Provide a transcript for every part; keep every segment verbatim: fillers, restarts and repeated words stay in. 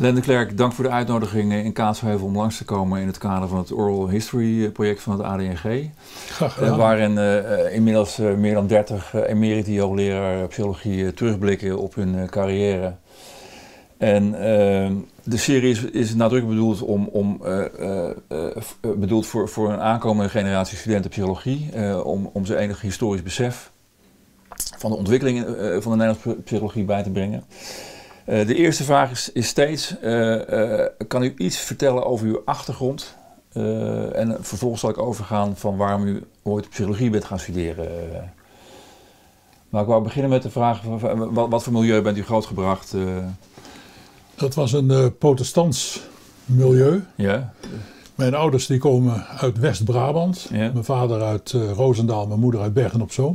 Len de Klerk, dank voor de uitnodiging in Kaatsheuvel om langs te komen in het kader van het Oral History project van het A D N G. Graag gedaan. Uh, waarin uh, inmiddels uh, meer dan dertig uh, emeriti hoogleraar psychologie uh, terugblikken op hun uh, carrière. En uh, de serie is, is nadrukkelijk bedoeld, om, om, uh, uh, uh, bedoeld voor, voor een aankomende generatie studenten psychologie, uh, om, om ze enig historisch besef van de ontwikkeling uh, van de Nederlandse psychologie bij te brengen. Uh, de eerste vraag is, is steeds, uh, uh, kan u iets vertellen over uw achtergrond? Uh, en vervolgens zal ik overgaan van waarom u ooit psychologie bent gaan studeren. Uh, maar ik wou beginnen met de vraag, wat, wat voor milieu bent u grootgebracht? Uh, Dat was een uh, protestants milieu. Ja. Mijn ouders die komen uit West-Brabant. Ja. Mijn vader uit uh, Roosendaal, mijn moeder uit Bergen-op-Zoom.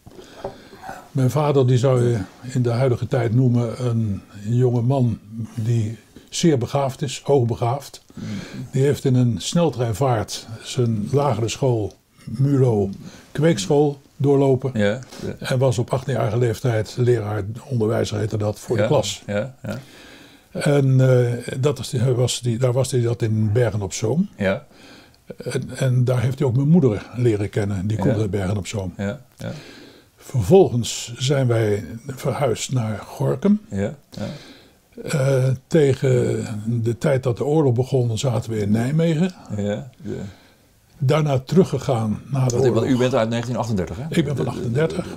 Mijn vader die zou je in de huidige tijd noemen een jonge man die zeer begaafd is, hoogbegaafd. Die heeft in een sneltreinvaart zijn lagere school, MULO, kweekschool doorlopen. Ja, ja. En was op achttienjarige leeftijd leraar, onderwijzer heette dat, voor ja, de klas. Ja, ja. En uh, dat was die, was die, daar was hij dat in Bergen-op-Zoom. Ja. En, en daar heeft hij ook mijn moeder leren kennen, die komt Ja. uit Bergen-op-Zoom. Ja, ja. Vervolgens zijn wij verhuisd naar Gorinchem. Ja, ja. Uh, tegen de tijd dat de oorlog begon zaten we in Nijmegen. Ja, ja. Daarna teruggegaan naar de Want, oorlog. want u bent uit negentien achtendertig, hè? Ik ben van achtendertig.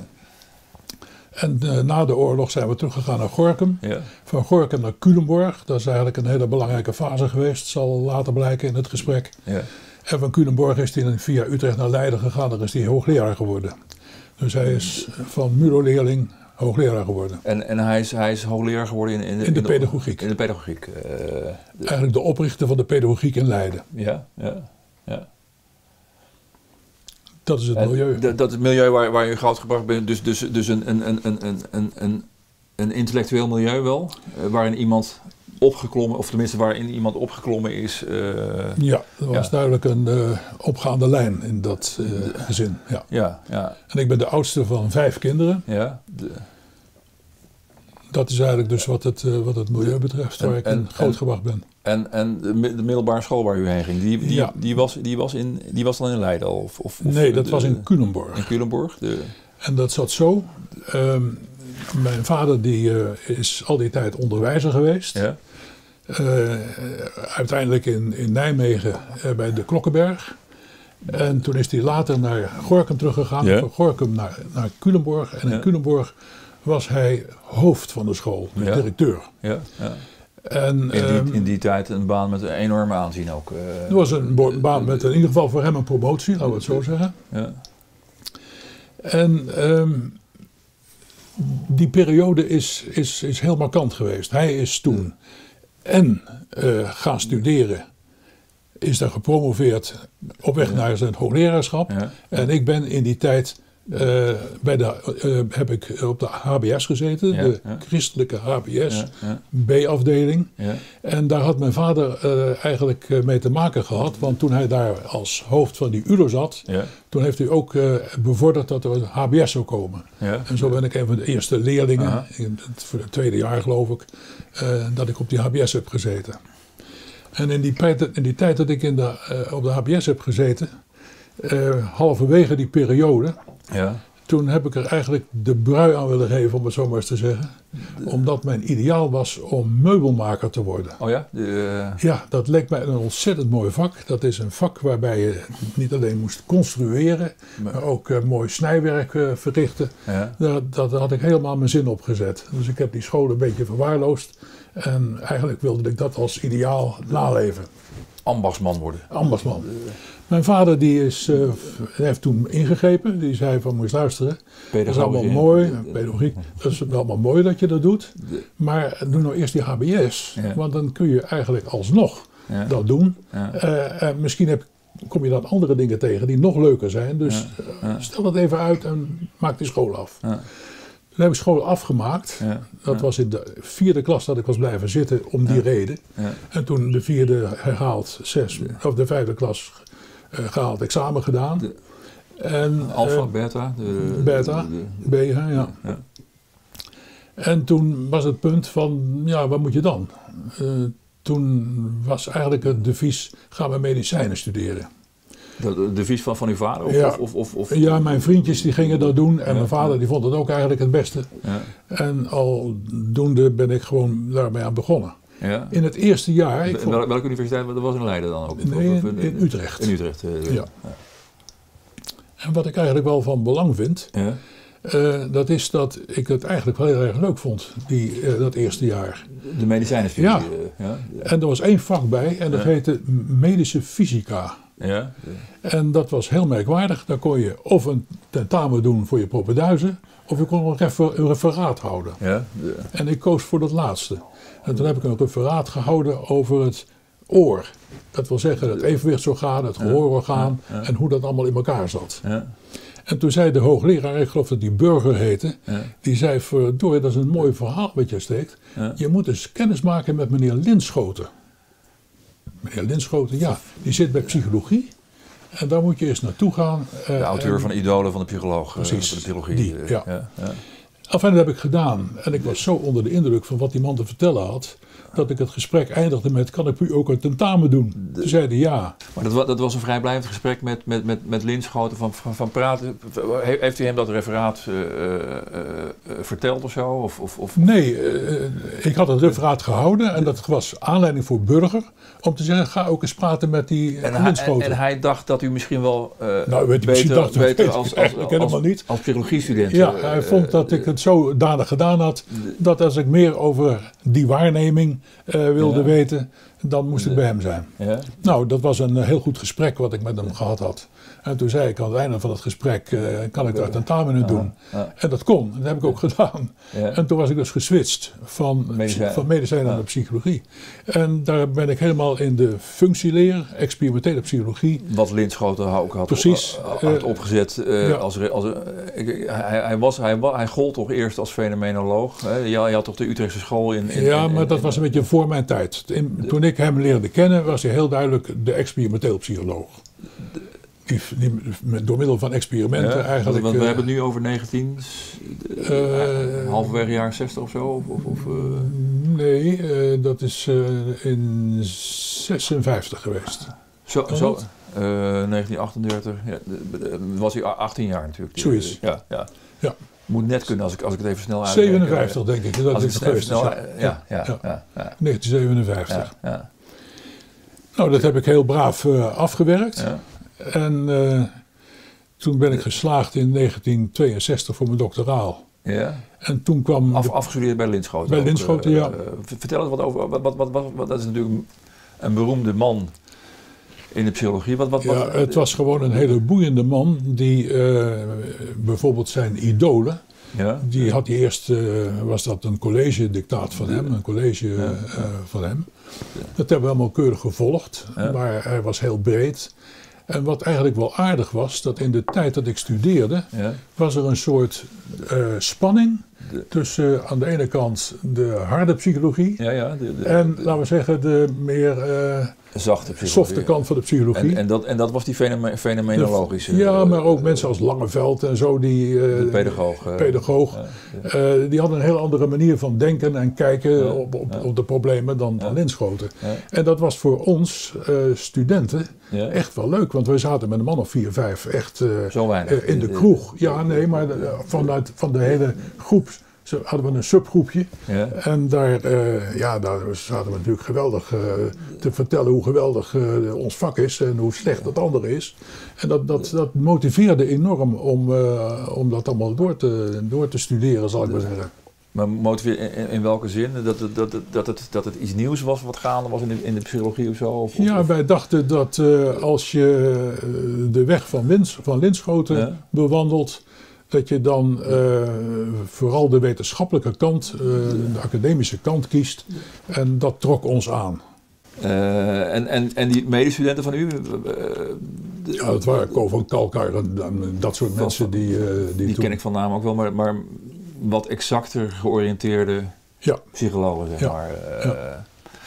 En uh, na de oorlog zijn we teruggegaan naar Gorinchem. Ja. Van Gorinchem naar Culemborg. Dat is eigenlijk een hele belangrijke fase geweest. Zal later blijken in het gesprek. Ja. En van Culemborg is hij via Utrecht naar Leiden gegaan. Daar is hij hoogleraar geworden. Dus hij is van MULO-leerling hoogleraar geworden. En, en hij, is, hij is hoogleraar geworden in, in, de, In de in pedagogiek. In de pedagogiek. Uh, de, Eigenlijk de oprichter van de pedagogiek in Leiden. Ja, ja, ja. Dat is het milieu. En, dat, dat is het milieu waar, waar je grootgebracht bent. Dus, dus, dus een, een, een, een, een, een, een intellectueel milieu wel. Uh, waarin iemand opgeklommen, of tenminste waarin iemand opgeklommen is. Uh, ja, er was ja. duidelijk een uh, opgaande lijn in dat uh, gezin. Ja. Ja, ja. En ik ben de oudste van vijf kinderen. Ja, de, dat is eigenlijk dus wat het, uh, wat het milieu betreft, waar en, ik en, in grootgebracht ben. En, en de, de middelbare school waar u heen ging, die, die, Ja. die, was, die, was, in, die was dan in Leiden al? Of, of, Nee, dat de, was in Culemborg. In Culemborg? De... En dat zat zo. Um, mijn vader die, uh, is al die tijd onderwijzer geweest. Ja. Uh, uiteindelijk in, in Nijmegen uh, bij de Klokkenberg. En toen is hij later naar Gorinchem teruggegaan. Ja. Van Gorinchem naar, naar Culemborg. En in Ja. Culemborg was hij hoofd van de school, de Ja. directeur. Ja, ja. En, In, die, um, in die tijd een baan met een enorme aanzien ook. Uh, het was een bo- baan met in ieder geval voor hem een promotie, laten we het zo zeggen. Ja. En um, die periode is, is, is heel markant geweest. Hij is toen en uh, gaan studeren, is daar gepromoveerd op weg Ja. naar zijn hoogleraarschap. Ja. En ik ben in die tijd, uh, bij de, uh, heb ik op de H B S gezeten, Ja, de ja. christelijke H B S, Ja, ja. B-afdeling. Ja. En daar had mijn vader uh, eigenlijk uh, mee te maken gehad, want toen hij daar als hoofd van die U L O zat, Ja. toen heeft hij ook uh, bevorderd dat er een H B S zou komen. Ja. En zo ben ik een van de eerste leerlingen, Aha. in het, voor het tweede jaar geloof ik, uh, dat ik op die H B S heb gezeten. En in die, in die tijd dat ik in de, uh, op de H B S heb gezeten, uh, halverwege die periode, Ja. toen heb ik er eigenlijk de brui aan willen geven, om het zo maar eens te zeggen. Omdat mijn ideaal was om meubelmaker te worden. Oh ja? De, uh... Ja, dat leek mij een ontzettend mooi vak. Dat is een vak waarbij je niet alleen moest construeren, maar ook uh, mooi snijwerk uh, verrichten. Ja. Daar, daar had ik helemaal mijn zin op gezet. Dus ik heb die school een beetje verwaarloosd. En eigenlijk wilde ik dat als ideaal naleven. Ambachtsman worden. Ambachtsman. Mijn vader die is, uh, heeft toen ingegrepen. Die zei van, moet je luisteren. Dat is allemaal mooi. Pedagogiek. Dat is allemaal mooi dat je dat doet. Maar doe nou eerst die H B S. Ja. Want dan kun je eigenlijk alsnog Ja. dat doen. Ja. Uh, uh, misschien heb, kom je dan andere dingen tegen die nog leuker zijn. Dus Ja. Ja. Uh, stel dat even uit en maak die school af. Ja. Toen heb ik school afgemaakt. Ja. Dat Ja. was in de vierde klas dat ik was blijven zitten om die Ja. reden. Ja. En toen de vierde herhaald, zes, of de vijfde klas uh, gehaald, examen gedaan. De, en, Alpha, uh, beta? De, beta, de, de, B, ja. ja. En toen was het punt van, ja, wat moet je dan? Uh, toen was eigenlijk het devies, gaan we medicijnen studeren. De devies van, van uw vader? Of, ja. Of, of, of, of... ja, mijn vriendjes die gingen dat doen en ja. mijn vader die vond het ook eigenlijk het beste. Ja. En aldoende ben ik gewoon daarmee aan begonnen. Ja. In het eerste jaar... Ik vond... Welke universiteit dat was in Leiden dan ook? Nee, in, in Utrecht. In Utrecht, uh, ja. ja. En wat ik eigenlijk wel van belang vind... Ja. Uh, dat is dat ik het eigenlijk wel heel erg leuk vond, die, uh, dat eerste jaar. De medicijnenstudie? Ja. Uh, ja. En er was één vak bij en dat ja. heette medische fysica. Ja. Ja. En dat was heel merkwaardig. Dan kon je of een tentamen doen voor je propeduizen, of je kon een, refer- een referaat houden. Ja. Ja. En ik koos voor dat laatste. En toen heb ik een referaat gehouden over het oor. Dat wil zeggen het evenwichtsorgaan, het gehoororgaan ja. Ja. Ja. en hoe dat allemaal in elkaar zat. Ja. En toen zei de hoogleraar, ik geloof dat die Burger heette, ja. die zei, verdorie, dat is een mooi verhaal wat je steekt. Ja. Je moet eens kennis maken met meneer Linschoten. Meneer Linschoten, ja, die zit bij psychologie. En daar moet je eens naartoe gaan. De uh, auteur en, van de idolen van de psycholoog. Precies, uh, van de psychologie. Die, uh, ja. ja, ja. Enfin, dat heb ik gedaan. En ik was zo onder de indruk van wat die man te vertellen had, dat ik het gesprek eindigde met, kan ik u ook een tentamen doen? Toen zei hij ja. Maar dat was, dat was een vrijblijvend gesprek met, met, met, met Linschoten van, van, van praten. Heeft u hem dat referaat uh, uh, uh, verteld of zo? Of, of, of... Nee, uh, ik had het referaat gehouden en dat was aanleiding voor Burger om te zeggen, ga ook eens praten met die en Linschoten. En, en hij dacht dat u misschien wel uh, nou, weet beter, je, dacht, beter weet als, als, als, als, als, als psychologiestudent. Ja, hij uh, vond dat ik het zodanig gedaan had, dat als ik meer over die waarneming uh, wilde ja. weten, dan moest ik bij hem zijn. Ja. Nou, dat was een heel goed gesprek wat ik met hem gehad had. En toen zei ik aan het einde van het gesprek, uh, kan ik daar tentamen doen? Ja. Ja. En dat kon, dat heb ik ook gedaan. Ja. En toen was ik dus geswitcht van medicijn, van medicijn ja. naar psychologie. En daar ben ik helemaal in de functieleer, experimentele psychologie. Wat Linschoten ook had, Precies, had opgezet. Uh, ja. als, als, uh, ik, hij, hij, was, hij, hij gold toch eerst als fenomenoloog. Hè? Je, je had toch de Utrechtse school in... in ja, in, maar in, dat in, was een beetje voor mijn tijd. In, toen ik hem leerde kennen, was hij heel duidelijk de experimenteel psycholoog. Die, die, door middel van experimenten ja, eigenlijk... Want we uh, hebben het nu over negentien... Uh, uh, halverwege jaren zestig of zo? Of, of, of, uh... Nee, uh, dat is uh, in zesenvijftig geweest. Zo, zo uh, negentien achtendertig, ja, was hij achttien jaar natuurlijk. Zoiets. Ja, ja. ja. Moet net kunnen als ik, als ik het even snel uit. zevenenvijftig denk ik, dat als is het geweest. Snel, ja. Ja, ja, ja, ja, ja. negentien zevenenvijftig. Ja, ja. Nou, dat heb ik heel braaf uh, afgewerkt. Ja. En uh, toen ben ik geslaagd in negentien tweeënzestig voor mijn doctoraal. Ja. En toen kwam... Af, afgestudeerd bij Linschoten. Bij Linschoten, uh, ja. Uh, vertel eens wat over... Wat, wat, wat, wat, wat, dat is natuurlijk een beroemde man in de psychologie. Wat, wat, wat, ja, het was gewoon een hele boeiende man die uh, bijvoorbeeld zijn idolen... Ja. Die had hij eerst, uh, was dat een college-dictaat van hem, een college ja. uh, van hem. Dat hebben we allemaal keurig gevolgd, ja. maar hij was heel breed. En wat eigenlijk wel aardig was, dat in de tijd dat ik studeerde, ja. was er een soort uh, spanning de, tussen uh, aan de ene kant de harde psychologie ja, ja, de, de, en, de, laten we zeggen, de meer uh, zachte softe kant van de psychologie. En, en, dat, en dat was die fenome- fenomenologische... De, ja, maar ook mensen als Langeveld en zo, die... Uh, de pedagoog. Uh, pedagoog ja, ja. Uh, die hadden een heel andere manier van denken en kijken ja, op, op, ja. op de problemen dan, dan ja. Linschoten. Ja. En dat was voor ons uh, studenten ja. echt wel leuk, want we zaten met een man of vier, vijf echt uh, Zo weinig. Uh, in de kroeg. Ja, nee, maar de, vanuit van de hele groep... Zo hadden we een subgroepje ja. en daar, uh, ja, daar zaten we natuurlijk geweldig uh, te vertellen hoe geweldig uh, ons vak is en hoe slecht het andere is. En dat, dat, dat motiveerde enorm om, uh, om dat allemaal door te, door te studeren, zal ik maar zeggen. Maar motiveer in, in welke zin? Dat het, dat, het, dat, het, dat het iets nieuws was wat gaande was in de, in de psychologie of zo? Of, ja, of? wij dachten dat uh, als je uh, de weg van, Lins, van Linschoten ja. bewandelt, dat je dan uh, vooral de wetenschappelijke kant, uh, de academische kant kiest. En dat trok ons aan. Uh, en, en, en die medestudenten van u? Uh, de, ja, dat waren Ko van Kalkar en dat soort van, mensen die... Uh, die die toen... ken ik van naam ook wel, maar, maar wat exacter georiënteerde ja. psychologen, zeg ja. maar. Uh, ja.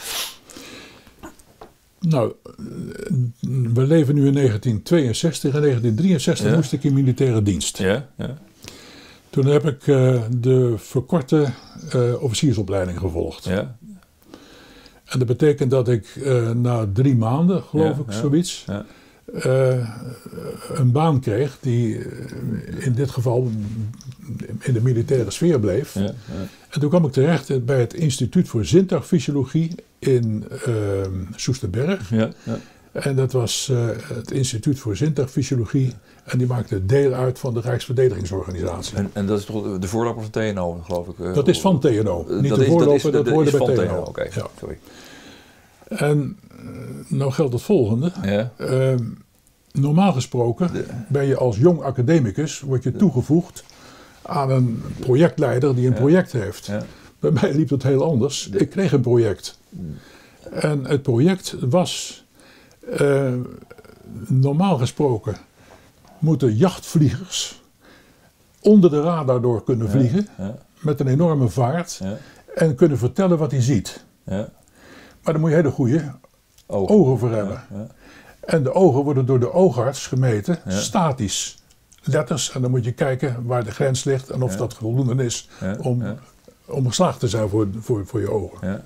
Nou, we leven nu in negentien tweeënzestig en negentien drieënzestig ja. moest ik in militaire dienst. Ja, ja. Toen heb ik uh, de verkorte uh, officiersopleiding gevolgd. Ja. En dat betekent dat ik uh, na drie maanden, geloof ja, ik, ja, zoiets, ja. Uh, een baan kreeg die uh, in dit geval in de militaire sfeer bleef. Ja, ja. En toen kwam ik terecht bij het Instituut voor Zintuigfysiologie in uh, Soesterberg. Ja, ja. En dat was uh, het Instituut voor Zintuigfysiologie. En die maakte deel uit van de Rijksverdedigingsorganisatie. En, en dat is toch de voorloper van T N O, geloof ik? Uh, dat is van T N O. Niet dat de is, voorloper, dat, dat hoorde bij T T N O. Oké, okay. ja. Sorry. En nou geldt het volgende. Ja. Uh, normaal gesproken de. ben je als jong academicus word je toegevoegd aan een projectleider die een ja. project heeft. Ja. Bij mij liep het heel anders. De. Ik kreeg een project. En het project was uh, normaal gesproken moeten jachtvliegers onder de radar door kunnen vliegen ja. Ja. met een enorme vaart ja. en kunnen vertellen wat hij ziet. Ja. Maar daar moet je hele goede ogen, ogen voor hebben. Ja, ja. En de ogen worden door de oogarts gemeten, ja. statisch. Letters, en dan moet je kijken waar de grens ligt en of ja. dat voldoende is ja. om, ja. om geslaagd te zijn voor, voor, voor je ogen. Ja.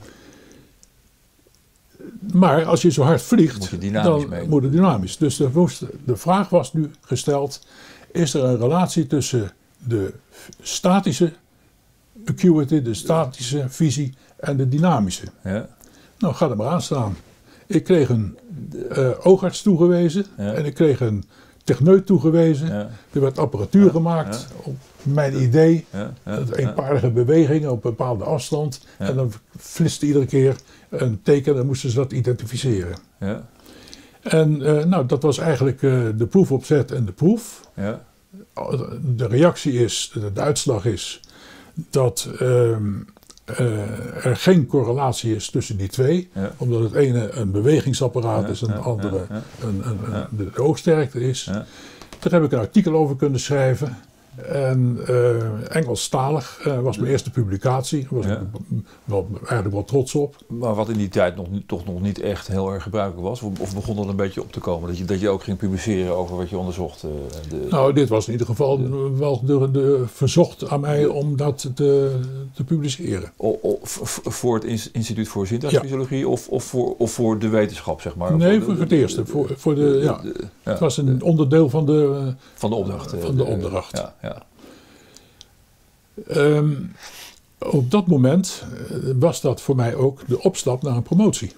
Maar als je zo hard vliegt, moet je dynamisch dan mee. moet het dynamisch. Dus de, de vraag was nu gesteld, is er een relatie tussen de statische acuity, de statische visie en de dynamische? Ja. Nou, ga er maar aan staan. Ik kreeg een uh, oogarts toegewezen ja. en ik kreeg een techneut toegewezen. Ja. Er werd apparatuur ja. gemaakt ja. op mijn idee. Ja. Ja. Eenparige bewegingen op een bepaalde afstand. Ja. En dan flitste iedere keer een teken en moesten ze dat identificeren. Ja. En uh, nou, dat was eigenlijk uh, de proefopzet en de proef. Ja. De reactie is, de, de uitslag is dat Uh, Uh, er geen correlatie is tussen die twee, ja. omdat het ene een bewegingsapparaat ja, is en het ja, andere ja, ja. Een, een, ja. een, de oogsterkte is. Ja. Daar heb ik een artikel over kunnen schrijven. En uh, Engelstalig uh, was mijn eerste publicatie. Daar was ja. ik wel, eigenlijk wel trots op. Maar wat in die tijd nog, toch nog niet echt heel erg gebruikelijk was? Of begon dat een beetje op te komen? Dat je, dat je ook ging publiceren over wat je onderzocht? Uh, de, nou, dit was in ieder geval de, wel de, de, verzocht aan mij om dat te, te publiceren. O, o, voor het Instituut voor Zintuigfysiologie ja. of, of, voor, of voor de wetenschap, zeg maar? Nee, voor, de, voor het eerste. De, voor, voor de, de, ja. de, ja. Het was een onderdeel van de, van de opdracht. Uh, van de, de opdracht. Ja. Ja. Um, op dat moment uh, was dat voor mij ook de opstap naar een promotie.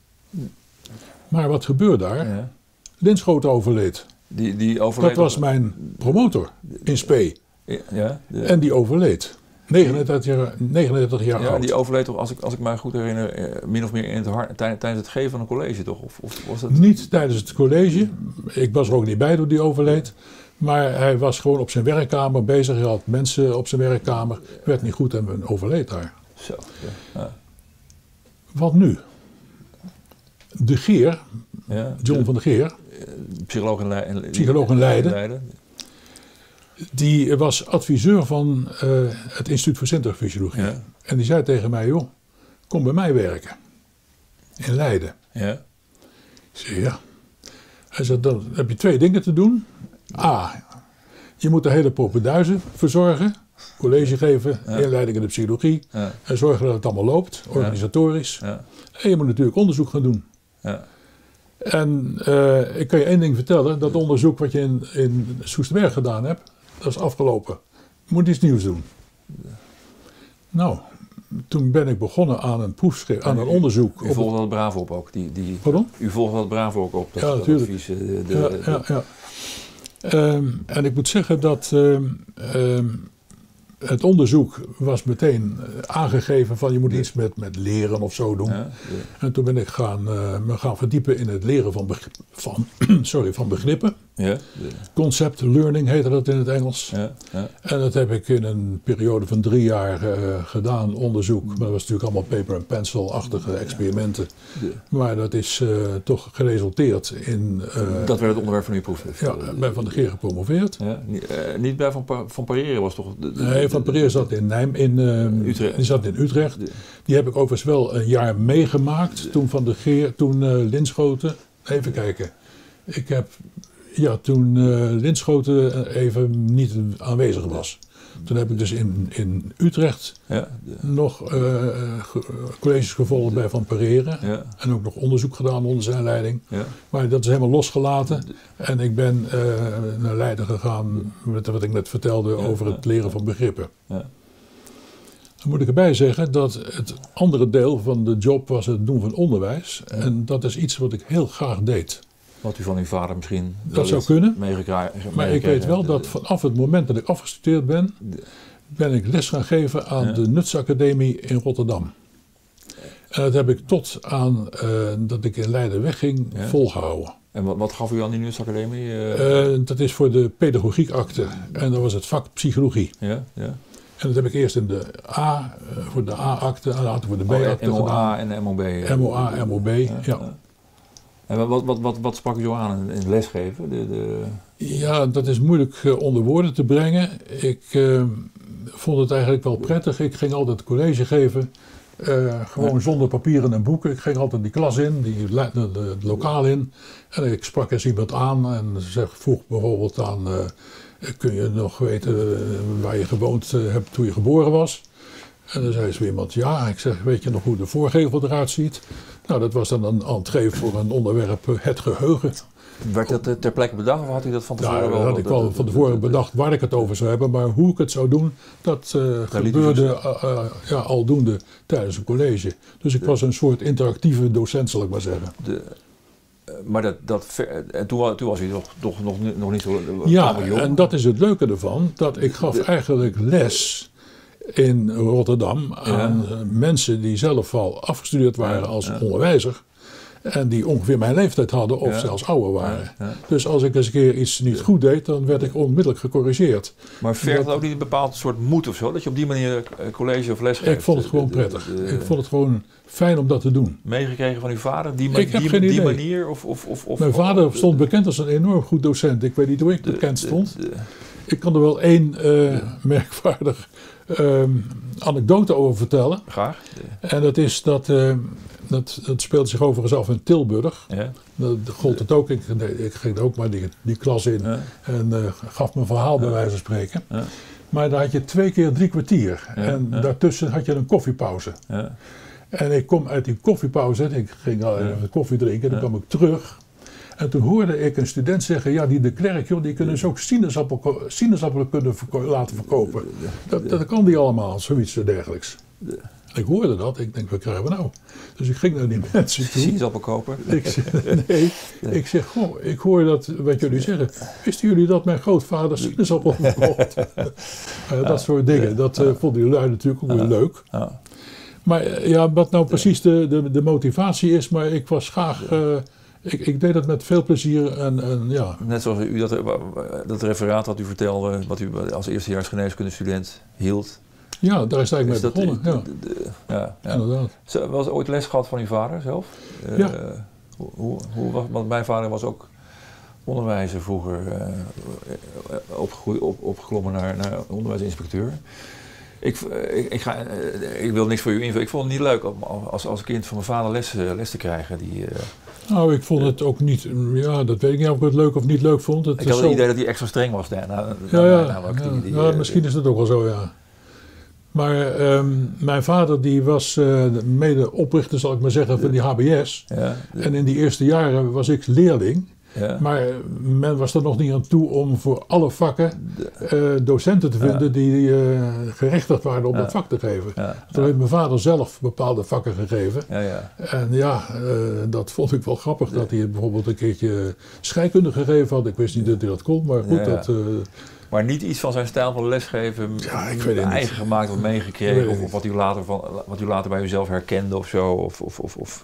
Maar wat gebeurde daar? Ja. Linschoten overleed. Die, die overleed. Dat was mijn promotor in Spee. Ja, de... En die overleed. negenendertig jaar, negenendertig jaar ja, oud. Die overleed toch, als ik, als ik mij goed herinner, min of meer in het hart, tijdens het geven van een college, toch? Of, of was dat... Niet tijdens het college. Ik was er ook niet bij toen die overleed. Maar hij was gewoon op zijn werkkamer bezig. Hij had mensen op zijn werkkamer. Werd niet goed en overleed daar. Zo, ja. Ja. Wat nu? De Geer, ja, John de, van der Geer, psycholoog in, Le- psycholoog in Leiden, Leiden, die was adviseur van uh, het Instituut voor Zintuigfysiologie. Ja. En die zei tegen mij, joh, kom bij mij werken. In Leiden. Ja. Ik zei, ja. Hij zei, dan heb je twee dingen te doen. A, je moet de hele propenduize verzorgen, college geven, ja. inleiding in de psychologie ja. en zorgen dat het allemaal loopt, organisatorisch. Ja. Ja. En je moet natuurlijk onderzoek gaan doen. Ja. En uh, ik kan je één ding vertellen, dat onderzoek wat je in, in Soesterberg gedaan hebt, dat is afgelopen. Je moet iets nieuws doen. Ja. Nou, toen ben ik begonnen aan een proefschrift, aan een onderzoek. U volgde dat braaf op ook? Die, die, Pardon? U volgde dat braaf ook op? Dat, ja, dat natuurlijk. Advies, de, de, ja, ja, ja. Um, en ik moet zeggen dat um, um, het onderzoek was meteen aangegeven van je moet iets met, met leren of zo doen. Ja, ja. En toen ben ik gaan, uh, me gaan verdiepen in het leren van, begri- van, sorry, van begrippen. Ja, ja. Concept learning heette dat in het Engels. Ja, ja. En dat heb ik in een periode van drie jaar uh, gedaan, onderzoek. Maar dat was natuurlijk allemaal paper and pencil-achtige experimenten. Ja. Ja. Maar dat is uh, toch geresulteerd in... Uh, dat werd het onderwerp van uw proefschrift? Ja, ik ben Van der Geer gepromoveerd. Ja, niet, uh, niet bij Van, pa- van Pareren was toch... De, de, nee, Van Pareren zat in, Nijm, in, uh, Utrecht. Die zat in Utrecht. Die heb ik overigens wel een jaar meegemaakt. Toen Van der Geer, toen uh, Linschoten... Even kijken. Ik heb... Ja, toen uh, Linschoten even niet aanwezig was. Toen heb ik dus in, in Utrecht ja, de, nog uh, ge, colleges gevolgd bij Van Pereren. Ja. En ook nog onderzoek gedaan onder zijn leiding. Ja. Maar dat is helemaal losgelaten. En ik ben uh, naar Leiden gegaan met wat ik net vertelde ja, over het leren ja. van begrippen. Ja. Dan moet ik erbij zeggen dat het andere deel van de job was het doen van onderwijs. Ja. En dat is iets wat ik heel graag deed. Wat u van uw vader misschien dat zou kunnen. meegekregen. Maar ik weet wel dat vanaf het moment dat ik afgestudeerd ben, ben ik les gaan geven aan ja. de Nutsacademie in Rotterdam. En dat heb ik tot aan uh, dat ik in Leiden wegging ja. volgehouden. En wat, wat gaf u aan die Nutsacademie? Uh... Uh, dat is voor de pedagogiekakte. En dat was het vak psychologie. Ja, ja. En dat heb ik eerst in de A, uh, voor de A-akte en later voor de B-akte oh, M O A gedaan. en M O B. M O A, M O B, ja. ja. ja. En wat, wat, wat, wat sprak u zo aan in het lesgeven? De, de... Ja, dat is moeilijk uh, onder woorden te brengen. Ik uh, vond het eigenlijk wel prettig. Ik ging altijd college geven. Uh, gewoon ja. zonder papieren en boeken. Ik ging altijd die klas in, die de, de, de lokaal in. En ik sprak eens iemand aan en zeg, vroeg bijvoorbeeld aan... Uh, kun je nog weten uh, waar je gewoond uh, hebt toen je geboren was? En dan zei zo iemand, ja. Ik zeg, weet je nog hoe de voorgevel eruit ziet? Nou, dat was dan een entree voor een onderwerp, uh, het geheugen. Werd dat ter plekke bedacht of had u dat van tevoren? Ja, dat had ik wel van tevoren bedacht waar ik het over zou hebben. Maar hoe ik het zou doen, dat uh, gebeurde uh, uh, ja, aldoende tijdens een college. Dus ik de, was een soort interactieve docent, zal ik maar zeggen. De, uh, maar dat, dat, en toen, toen was u nog, nog, nog, nog niet zo ja, jong. En dat is het leuke ervan, dat ik gaf de, eigenlijk les in Rotterdam aan ja. mensen die zelf al afgestudeerd waren als ja. onderwijzer. En die ongeveer mijn leeftijd hadden of ja. zelfs ouder waren. Ja, ja. Dus als ik eens een keer iets niet goed deed, dan werd ik onmiddellijk gecorrigeerd. Maar vergt dat ook niet een bepaald soort moed of zo? Dat je op die manier college of les geeft? Ik vond het gewoon prettig. De, de, de, ik vond het gewoon fijn om dat te doen. Meegekregen van uw vader? Die, ik heb die, geen die idee. manier? Of, of, of, of, mijn vader of, stond bekend als een enorm goed docent. Ik weet niet hoe ik de, bekend stond. De, de, ik kan er wel één uh, merkwaardig um, anekdote over vertellen. Graag. De. En dat is dat... Uh, Dat, dat speelde zich overigens af in Tilburg. Ja. Dat gold het ook. Ik, nee, ik ging ook maar die, die klas in ja. en uh, gaf mijn verhaal bij ja. wijze van spreken. Ja. Maar daar had je twee keer drie kwartier. Ja. En ja. daartussen had je een koffiepauze. Ja. En ik kom uit die koffiepauze. Ik ging al even ja. koffie drinken. En dan ja. kwam ik terug. En toen hoorde ik een student zeggen, ja, die de Klerk, joh, die kunnen dus ook sinaasappel, sinaasappelen kunnen verko- laten verkopen. Dat, dat kan die allemaal, zoiets dergelijks. En ik hoorde dat, ik denk, wat krijgen we nou? Dus ik ging naar die mensen toe. Sinaasappelkoper? Ik zeg, nee, ik zeg, goh, ik hoor dat, wat jullie zeggen. Wisten jullie dat mijn grootvader sinaasappel verkocht? uh, dat soort dingen, dat uh, vonden jullie natuurlijk ook weer leuk. Maar uh, ja, wat nou precies de, de, de motivatie is, maar ik was graag... Uh, Ik, ik deed dat met veel plezier en, en ja. Net zoals u dat, dat referaat wat u vertelde, wat u als eerstejaars geneeskundestudent hield. Ja, daar is het eigenlijk mee begonnen. De, de, de, de, ja, ja. Inderdaad. Was er ooit les gehad van uw vader zelf? Ja. Uh, hoe, hoe, hoe, want mijn vader was ook onderwijzer vroeger, uh, opgegroeid, op, opgeklommen naar, naar onderwijsinspecteur. Ik, ik, ik, ga, ik wil niks voor u invullen. Ik vond het niet leuk om als, als kind van mijn vader les, les te krijgen. Die, uh, nou, ik vond het ook niet, ja, dat weet ik niet of ik het leuk of niet leuk vond. Het ik had zo... het idee dat hij extra streng was. Daar, nou, ja, ja, nou, ja, die, die, ja uh, misschien is dat ook wel zo, ja. Maar um, mijn vader die was uh, mede oprichter, zal ik maar zeggen, van die H B S. Ja, de... En in die eerste jaren was ik leerling. Ja. Maar men was er nog niet aan toe om voor alle vakken uh, docenten te vinden ja. die uh, gerechtigd waren om ja. dat vak te geven. Ja. Toen ja. heeft mijn vader zelf bepaalde vakken gegeven. Ja, ja. En ja, uh, dat vond ik wel grappig ja. dat hij bijvoorbeeld een keertje scheikunde gegeven had. Ik wist niet dat hij dat kon, maar goed. Ja, ja. Dat, uh, maar niet iets van zijn stijl van lesgeven ja, ik weet het eigen niet. gemaakt of meegekregen of, of wat, u later van, wat u later bij uzelf herkende of zo? Of, of, of, of.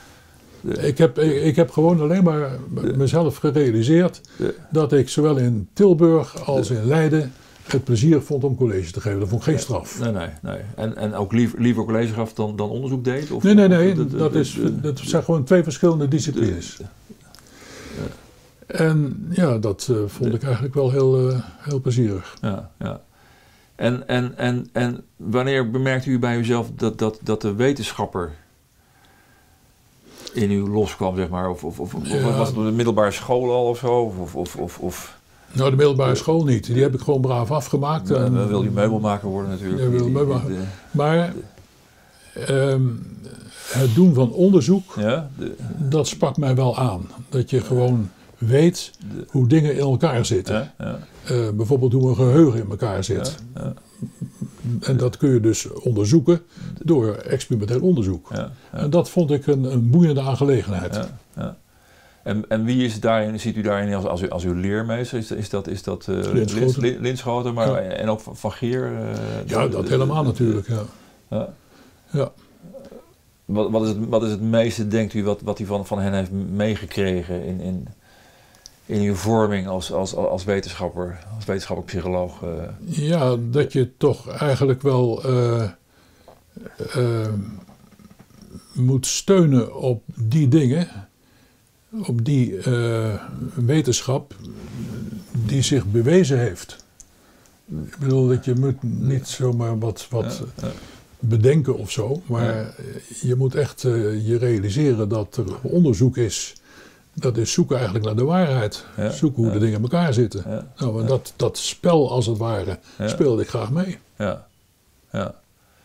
Ik heb, ik heb gewoon alleen maar de, mezelf gerealiseerd de, dat ik zowel in Tilburg als de, in Leiden het plezier vond om college te geven. Dat vond ik geen straf. Nee, nee, nee. En, en ook liever, liever college gaf dan, dan onderzoek deed? Of, nee, nee, nee. Of, dat, dat, dat, is, dat zijn gewoon twee verschillende disciplines. De, de, de, en ja, dat uh, vond de, ik eigenlijk wel heel, uh, heel plezierig. Ja, ja. En, en, en, en wanneer bemerkte u bij uzelf dat, dat, dat de wetenschapper in u loskwam, zeg maar? Of, of, of, ja. of was het op de middelbare school al of zo? Of, of, of, of, Nou, de middelbare school niet. Die heb ik gewoon braaf afgemaakt. Dan en, uh, wil je meubelmaker worden natuurlijk. Ja, wil Die- meubelmaker. die- de- Maar um, het doen van onderzoek, ja, de, dat sprak mij wel aan. Dat je gewoon weet de, hoe dingen in elkaar zitten. ja, ja, Uh, bijvoorbeeld hoe een geheugen in elkaar zit. ja, ja, En dat kun je dus onderzoeken door experimenteel onderzoek. ja, ja. En dat vond ik een, een boeiende aangelegenheid. Ja, ja. En, en wie is daarin, ziet u daarin als, als, u, als uw leermeester? Is, is dat, is dat uh, Linschoten. Lins, Linschoten, maar Ja. en ook Van Geer? Uh, Ja, dat helemaal natuurlijk. Ja. Ja. Ja. Wat, wat, is het, wat is het meeste, denkt u, wat, wat u van, van hen heeft meegekregen in, in, in uw vorming als, als, als wetenschapper, als wetenschappelijk psycholoog? Uh? Ja, dat je toch eigenlijk wel uh, uh, moet steunen op die dingen, op die uh, wetenschap die zich bewezen heeft. Ik bedoel, dat je moet niet zomaar wat, wat Ja, ja. bedenken of zo, maar Ja. je moet echt uh, je realiseren dat er onderzoek is. Dat is zoeken eigenlijk naar de waarheid. Ja, Zoeken hoe ja. de dingen in elkaar zitten. Ja, Nou, en ja. dat, dat spel als het ware Ja. speelde ik graag mee. Ja, ja.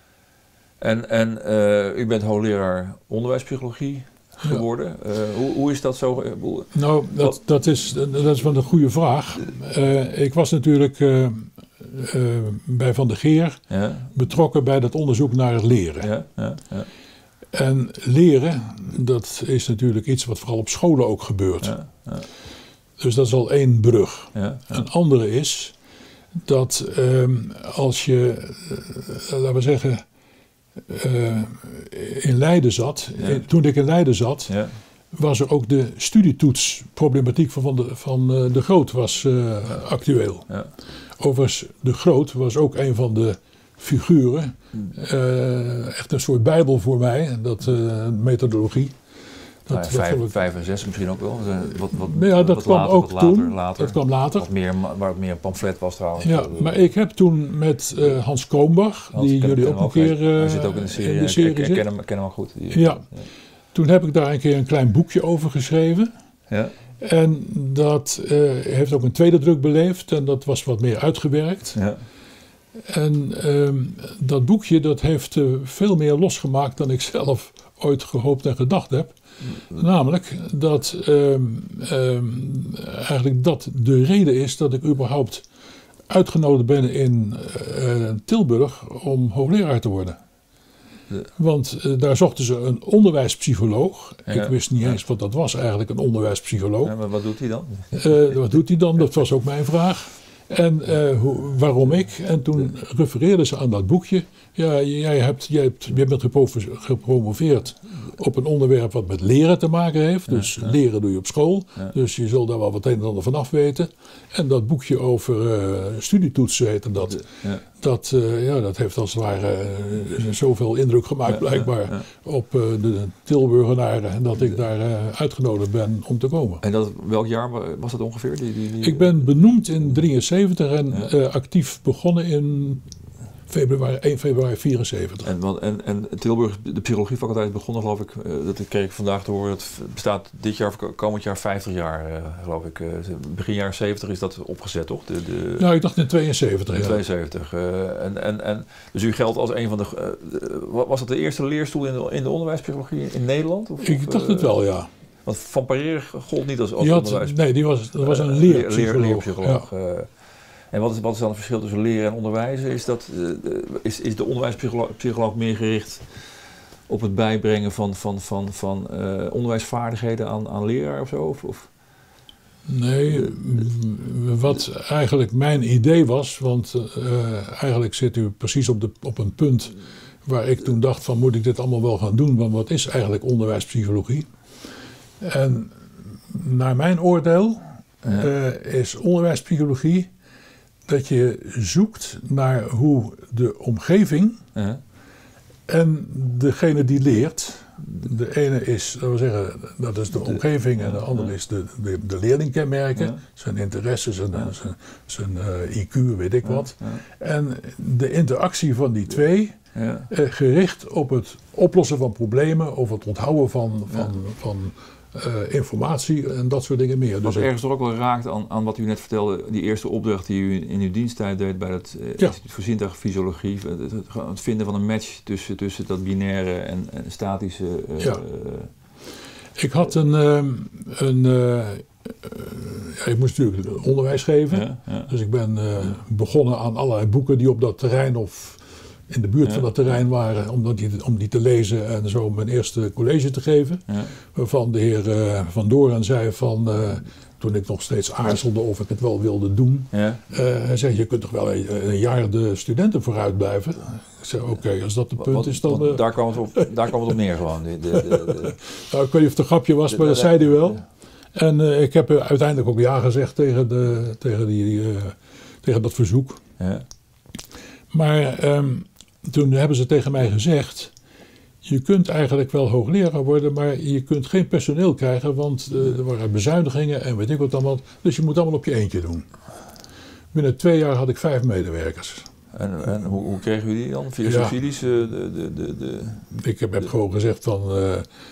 En, en uh, u bent hoogleraar onderwijspsychologie geworden. Ja. Uh, hoe, hoe is dat zo? Uh, nou, dat, dat, is, dat is wel een goede vraag. Uh, ik was natuurlijk uh, uh, bij Van der Geer ja. betrokken bij dat onderzoek naar het leren. Ja, ja, ja. En leren, dat is natuurlijk iets wat vooral op scholen ook gebeurt. Ja, ja. Dus dat is al één brug. Ja, ja. Een andere is dat um, als je, uh, laten we zeggen, uh, in Leiden zat. Ja. In, toen ik in Leiden zat, ja. was er ook de studietoetsproblematiek van de, van uh, de Groot was uh, ja. actueel. Ja. Overigens, de Groot was ook een van de figuren. Uh, echt een soort bijbel voor mij, dat uh, methodologie. Dat, nou ja, vijf, ik... vijf en zes misschien ook wel. Wat, wat, ja, dat wat kwam later, ook wat later, toen. Later. Dat kwam later. Wat meer, waar het meer een pamflet was trouwens. Ja, maar ik heb toen met uh, Hans Koombach, Hans, die jullie ook een keer uh, hij zit ook in de serie. In de serie ik ken hem, ken hem al goed. Die, ja. ja, toen heb ik daar een keer een klein boekje over geschreven. Ja. En dat uh, heeft ook een tweede druk beleefd en dat was wat meer uitgewerkt. Ja. En um, dat boekje dat heeft uh, veel meer losgemaakt dan ik zelf ooit gehoopt en gedacht heb. Mm. Namelijk dat um, um, eigenlijk dat de reden is dat ik überhaupt uitgenodigd ben in uh, Tilburg om hoogleraar te worden. Ja. Want uh, daar zochten ze een onderwijspsycholoog. Ja. Ik wist niet eens wat dat was eigenlijk, een onderwijspsycholoog. Ja, maar wat doet hij dan? Uh, wat doet hij dan? Dat was ook mijn vraag. En uh, hoe, waarom ik? En toen refereerden ze aan dat boekje. Ja, jij, hebt, jij, hebt, jij bent gepromoveerd op een onderwerp wat met leren te maken heeft. Dus ja, ja. leren doe je op school. Ja. Dus je zult daar wel wat een en ander vanaf weten. En dat boekje over uh, studietoetsen heette dat. Ja. Dat, uh, ja, dat heeft als het ware uh, zoveel indruk gemaakt ja, blijkbaar ja, ja. op uh, de Tilburgenaren. Dat ik daar uh, uitgenodigd ben om te komen. En dat, welk jaar was dat ongeveer? Die, die, die... Ik ben benoemd in drieënzeventig en ja. uh, actief begonnen in februari, één februari vierenzeventig. En, en, en Tilburg, de psychologiefaculteit begonnen geloof ik, uh, dat kreeg ik vandaag te horen, het bestaat dit jaar, komend jaar vijftig jaar uh, geloof ik. Uh, begin jaren zeventig is dat opgezet toch? De, de, nou, ik dacht in tweeënzeventig. In ja. tweeënzeventig. Uh, en, en, en, dus u geldt als een van de, uh, was dat de eerste leerstoel in de, in de onderwijspsychologie in Nederland? Of, ik of, dacht uh, het wel, ja. Want Van Pareren gold niet als, als die had, onderwijs. Nee, die was, dat was een leerpsycholoog. Leer, leerpsycholoog. Ja. Uh, En wat is, wat is dan het verschil tussen leren en onderwijzen? Is, dat, uh, is, is de onderwijspsycholoog meer gericht op het bijbrengen van, van, van, van uh, onderwijsvaardigheden aan, aan leraar of zo? Of, of? Nee, wat eigenlijk mijn idee was, want uh, eigenlijk zit u precies op, de, op een punt waar ik toen dacht van moet ik dit allemaal wel gaan doen, want wat is eigenlijk onderwijspsychologie? En naar mijn oordeel ja. uh, is onderwijspsychologie dat je zoekt naar hoe de omgeving uh-huh. en degene die leert. De ene is, laten we zeggen, dat is de omgeving en de andere is de, de, de leerlingkenmerken. Uh-huh. Zijn interesses, zijn, uh-huh. zijn, zijn uh, I Q, weet ik wat. Uh-huh. En de interactie van die twee uh-huh. uh, gericht op het oplossen van problemen of het onthouden van, van, uh-huh. van uh, informatie en dat soort dingen meer. Wat dus ergens toch ook wel raakt aan, aan wat u net vertelde, die eerste opdracht die u in uw diensttijd deed bij het uh, ja. Instituut voor Zintuigenfysiologie. Het, het, het vinden van een match tussen, tussen dat binaire en, en statische... Uh, ja. Ik had een... Uh, een uh, ja, ik moest natuurlijk onderwijs geven. Ja, ja. Dus ik ben uh, begonnen aan allerlei boeken die op dat terrein of in de buurt ja. van dat terrein waren, om die, om die te lezen en zo mijn eerste college te geven. Ja. Waarvan de heer uh, Van Doren zei van, uh, toen ik nog steeds aarzelde of ik het wel wilde doen. Ja. Uh, hij zei, je kunt toch wel een, een jaar de studenten vooruit blijven. Ik zei, oké, okay, als dat het punt wat, is dan... Uh, daar, kwam het op, daar kwam het op neer gewoon. De, de, de, de, nou, ik weet niet of het een grapje was, maar dat zei hij wel. En uh, ik heb uiteindelijk ook ja gezegd tegen, de, tegen, die, uh, tegen dat verzoek. Ja. Maar um, toen hebben ze tegen mij gezegd, je kunt eigenlijk wel hoogleraar worden, maar je kunt geen personeel krijgen, want uh, er waren bezuinigingen en weet ik wat allemaal. Dus je moet allemaal op je eentje doen. Binnen twee jaar had ik vijf medewerkers. En, en hoe, hoe kregen jullie die dan? Via subsidies? Ja. De, de, de, de, ik heb, heb de, gewoon gezegd van... Uh,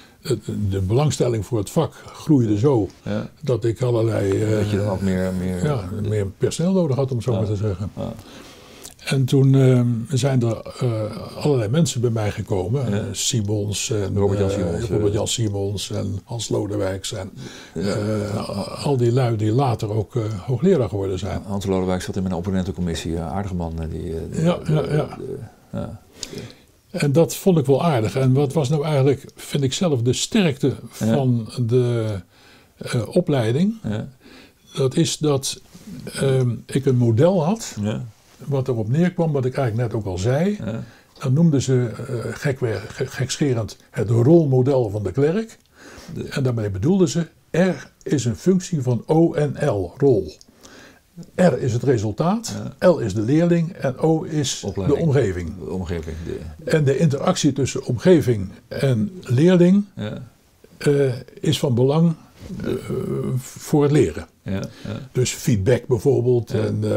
de belangstelling voor het vak groeide zo ja. dat ik allerlei uh, dat je dan ook meer, meer, ja, meer personeel nodig had, om zo ja. maar te zeggen. Ja. En toen uh, zijn er uh, allerlei mensen bij mij gekomen. Ja. Uh, Simons en Robert-Jan Simons, uh, Robert-Jan Simons en Hans Lodewijks en uh, ja. al die lui die later ook uh, hoogleraar geworden zijn. Hans Lodewijk zat in mijn opponentencommissie, uh, aardige man. Die, uh, de, ja, de, ja, de, ja. De, ja. En dat vond ik wel aardig. En wat was nou eigenlijk, vind ik zelf, de sterkte van ja. de uh, opleiding? Ja. Dat is dat uh, ik een model had, ja. wat erop neerkwam, wat ik eigenlijk net ook al zei. Ja. Dat noemden ze uh, gek, gekscherend het rolmodel van de klerk. De. En daarmee bedoelden ze, R is een functie van O en L, rol. R is het resultaat, ja. L is de leerling en O is Opleiding. de omgeving. De omgeving de... En de interactie tussen omgeving en leerling ja. uh, is van belang uh, voor het leren. Ja, ja. Dus feedback bijvoorbeeld, ja. en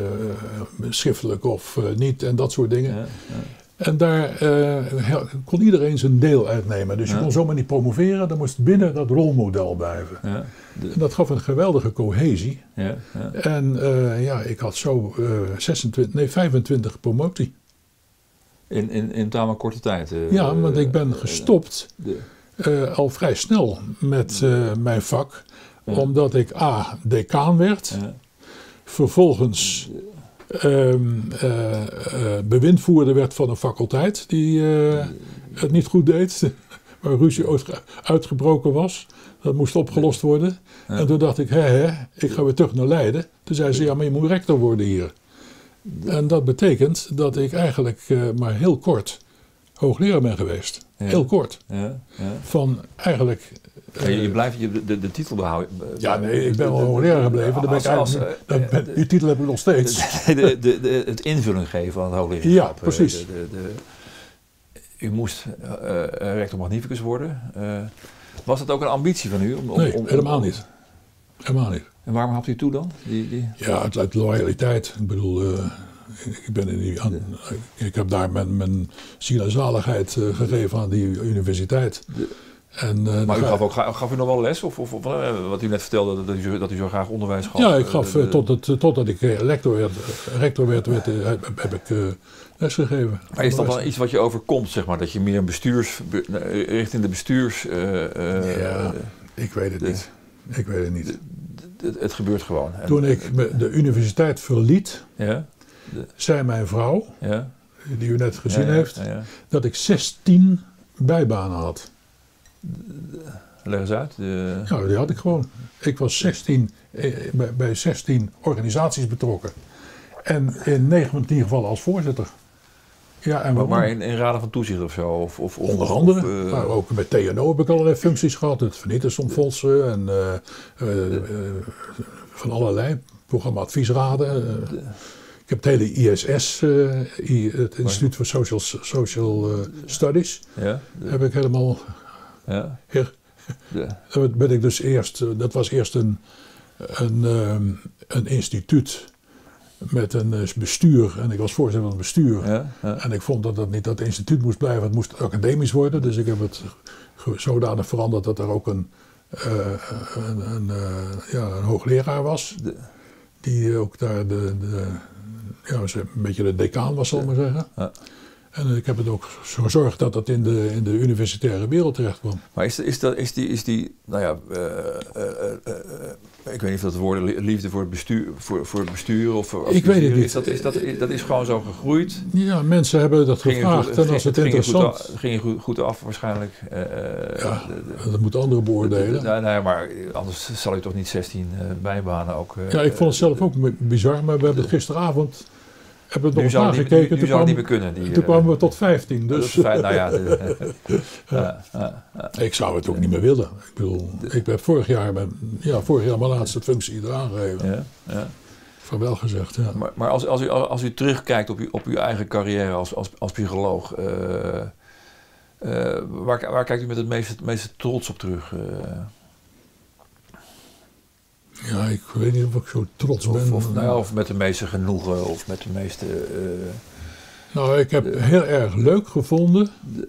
uh, schriftelijk of uh, niet en dat soort dingen. Ja, ja. En daar uh, kon iedereen zijn deel uitnemen. Dus je ja. kon zomaar niet promoveren, dan moest binnen dat rolmodel blijven. Ja, de... En dat gaf een geweldige cohesie. Ja, ja. En uh, ja, ik had zo uh, zesentwintig, nee, vijfentwintig promotie. In, in, in tamelijk korte tijd? Uh, ja, want ik ben gestopt de... uh, al vrij snel met uh, mijn vak. Ja. Omdat ik A, decaan werd. Ja. Vervolgens... Um, uh, uh, bewindvoerder werd van een faculteit die uh, het niet goed deed, waar ruzie uitgebroken was. Dat moest opgelost worden. Ja. En toen dacht ik, hè, hè, ik ga weer terug naar Leiden. Toen zei ze, ja, maar je moet rector worden hier. En dat betekent dat ik eigenlijk uh, maar heel kort hoogleraar ben geweest. Ja. Heel kort. Ja. Ja. Van eigenlijk... Ja, je blijft je de, de titel behouden. Ja, nee, ik ben wel hoogleraar gebleven. Dan ben ik als, als, uh, ben, die titel heb ik nog steeds. De, de, de, de, het invulling geven aan het hoogleraarschap. Ja, precies. De, de, de, u moest uh, rector magnificus worden. Uh, was dat ook een ambitie van u? Om, om, nee, om, helemaal om, niet. Helemaal niet. En waarom had u toe dan? Die, die... Ja, het uit loyaliteit. Ik bedoel, uh, ik, ben in die, aan, ik heb daar mijn, mijn ziel en zaligheid uh, gegeven aan die universiteit. De, En, uh, maar u gaf, ook, gaf u nog wel les? Of, of, of wat u net vertelde, dat u, dat u zo graag onderwijs gaf? Ja, ik gaf, uh, de, tot het, totdat ik rector werd, rector werd, werd uh, heb, heb ik uh, les gegeven. Maar is dat dan iets wat je overkomt, zeg maar? Dat je meer bestuurs, richting de bestuurs... Uh, uh, ja, ik weet het de, niet. Ik weet het niet. De, de, de, het gebeurt gewoon. Toen en, ik de universiteit verliet, ja, de, zei mijn vrouw, ja, die u net gezien ja, ja, heeft, ja, ja. dat ik zestien bijbanen had. Leg eens uit. De... Ja, die had ik gewoon. Ik was zestien, eh, bij, bij zestien organisaties betrokken. En in negentien gevallen als voorzitter. Ja, en maar maar in, in raden van toezicht of zo? Of, of, Onder andere. Of, uh... maar ook bij T N O heb ik allerlei functies gehad. Het Vernietigingfondsen en uh, uh, uh, van allerlei programma-adviesraden. Uh, de... Ik heb het hele I S S, uh, I, het Instituut voor Social, Social uh, Studies, ja, de... heb ik helemaal... Ja. Hier, ja. Dat ben ik dus eerst, dat was eerst een, een, um, een instituut met een uh, bestuur en ik was voorzitter van het bestuur. Ja, ja. En ik vond dat het niet dat instituut moest blijven, het moest academisch worden. Dus ik heb het zodanig veranderd dat er ook een, uh, een, een, uh, ja, een hoogleraar was. De, die ook daar de, de, ja, een beetje de decaan was, zal ik maar zeggen. Ja. En ik heb het ook gezorgd dat dat in de, in de universitaire wereld terecht kwam. Maar is, is, dat, is, die, is die, nou ja, uh, uh, uh, uh, ik weet niet of dat het woord liefde voor het bestuur, voor, voor het bestuur of voor ik weet het niet. Is dat, is dat, is, dat is gewoon zo gegroeid? Ja, mensen hebben dat gevraagd goed, en als het, het interessant... Het ging je goed, goed af waarschijnlijk. Uh, ja, de, de, dat moeten anderen beoordelen. Nee, nee, maar anders zal je toch niet zestien uh, bijbanen ook... Uh, ja, ik vond het zelf ook bizar, maar we hebben het gisteravond... Hebben we nog eens nagekeken, nu, nu zou het niet meer kunnen. Die, toen kwamen we tot vijftien. Dus. Fijn, nou ja, de, ja. Ja, ja. Ik zou het ook niet meer willen. Ik bedoel, ik heb vorig jaar, mijn, ja, vorig jaar mijn laatste functie eraan gegeven. Ja, ja. Van wel gezegd, ja. Maar, maar als, als, u, als u terugkijkt op, u, op uw eigen carrière als, als, als psycholoog, uh, uh, waar, waar kijkt u met het meeste, het meeste trots op terug? Uh? Ja, ik weet niet of ik zo trots ben. Of, of, nou ja, of met de meeste genoegen, of met de meeste... Uh, nou, ik heb de, heel erg leuk gevonden... De,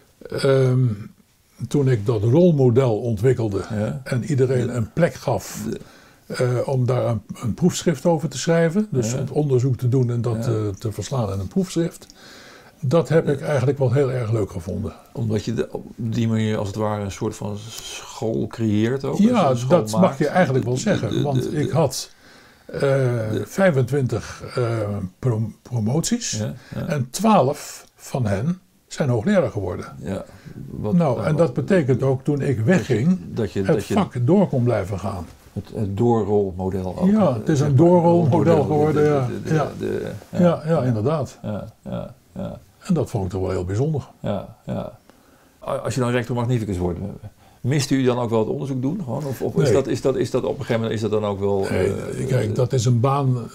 um, toen ik dat rolmodel ontwikkelde... Ja, en iedereen de, een plek gaf... De, uh, om daar een, een proefschrift over te schrijven. Dus ja, het onderzoek te doen en dat ja, uh, te verslaan in een proefschrift. Dat heb ik eigenlijk wel heel erg leuk gevonden. Omdat je de, op die manier als het ware een soort van school creëert ook? Ja, dat maakt. Mag je eigenlijk wel zeggen. De, de, want de, de, ik had uh, de, vijfentwintig uh, prom- promoties ja, ja. en twaalf van hen zijn hoogleraar geworden. Ja, wat, nou, nou, en dat betekent ook toen ik wegging, dat je, dat je, het vak je, door kon blijven gaan. Het, het doorrolmodel ook. Ja, het is een doorrolmodel geworden. Ja, de, de, ja. De, ja, ja, ja, inderdaad. Ja, ja, ja. En dat vond ik toch wel heel bijzonder. Ja, ja. Als je dan rector magnificus wordt, mist u dan ook wel het onderzoek doen? Gewoon? Of, of nee. is, dat, is, dat, is dat op een gegeven moment is dat dan ook wel... Nee, uh, kijk, dat is een baan,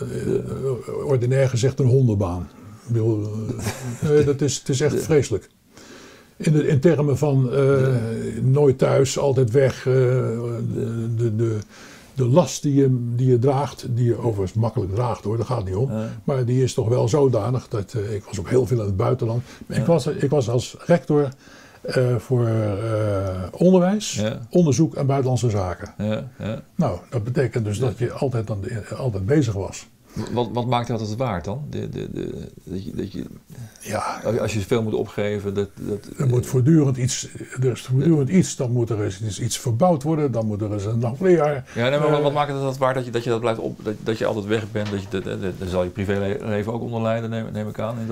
uh, ordinair gezegd een hondenbaan. Ik bedoel, uh, nee, dat is, het is echt de, vreselijk. In, de, in termen van uh, de, nooit thuis, altijd weg, uh, de, de, de, de last die je, die je draagt, die je overigens makkelijk draagt hoor, daar gaat het niet om. Ja. Maar die is toch wel zodanig, dat uh, ik was ook heel veel in het buitenland. Ja. Ik, was, ik was als rector uh, voor uh, onderwijs, ja. onderzoek en buitenlandse zaken. Ja. Ja. Nou, dat betekent dus ja. dat je altijd, dan, altijd bezig was. Wat, wat maakt dat het waard dan? De, de, de, dat je, dat je, ja. Als je veel moet opgeven... Dat, dat, er moet voortdurend iets, er is voortdurend uh, iets, dan moet er eens iets verbouwd worden, dan moet er eens een hoogleraar... Ja, nee, maar uh, wat maakt het dat waard dat je dat, je dat blijft op, dat, dat je altijd weg bent, dat je, dat, dat, dat, dan zal je privéleven ook onder lijden, neem, neem ik aan.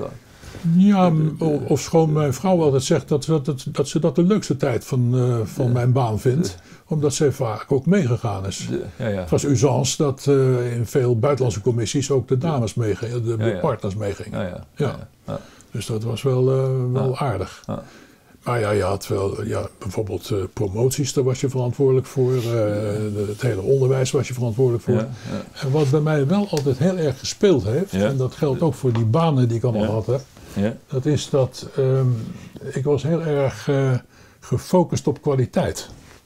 Ja, of schoon mijn vrouw altijd zegt dat, dat, dat, dat ze dat de leukste tijd van, uh, van uh, mijn baan vindt. Uh, omdat zij vaak ook meegegaan is. De, ja, ja. Het was usance dat uh, in veel buitenlandse commissies ook de dames meegingen, de, de ja, ja. partners meegingen. Ja, ja. Ja. Ja. Ja. Dus dat was wel, uh, wel ja. aardig. Ja. Maar ja, je had wel, ja, bijvoorbeeld uh, promoties, daar was je verantwoordelijk voor. Uh, het hele onderwijs was je verantwoordelijk voor. Ja, ja. En wat bij mij wel altijd heel erg gespeeld heeft, ja. en dat geldt ook voor die banen die ik allemaal ja. gehad heb, ja. dat is dat um, ik was heel erg uh, gefocust op kwaliteit.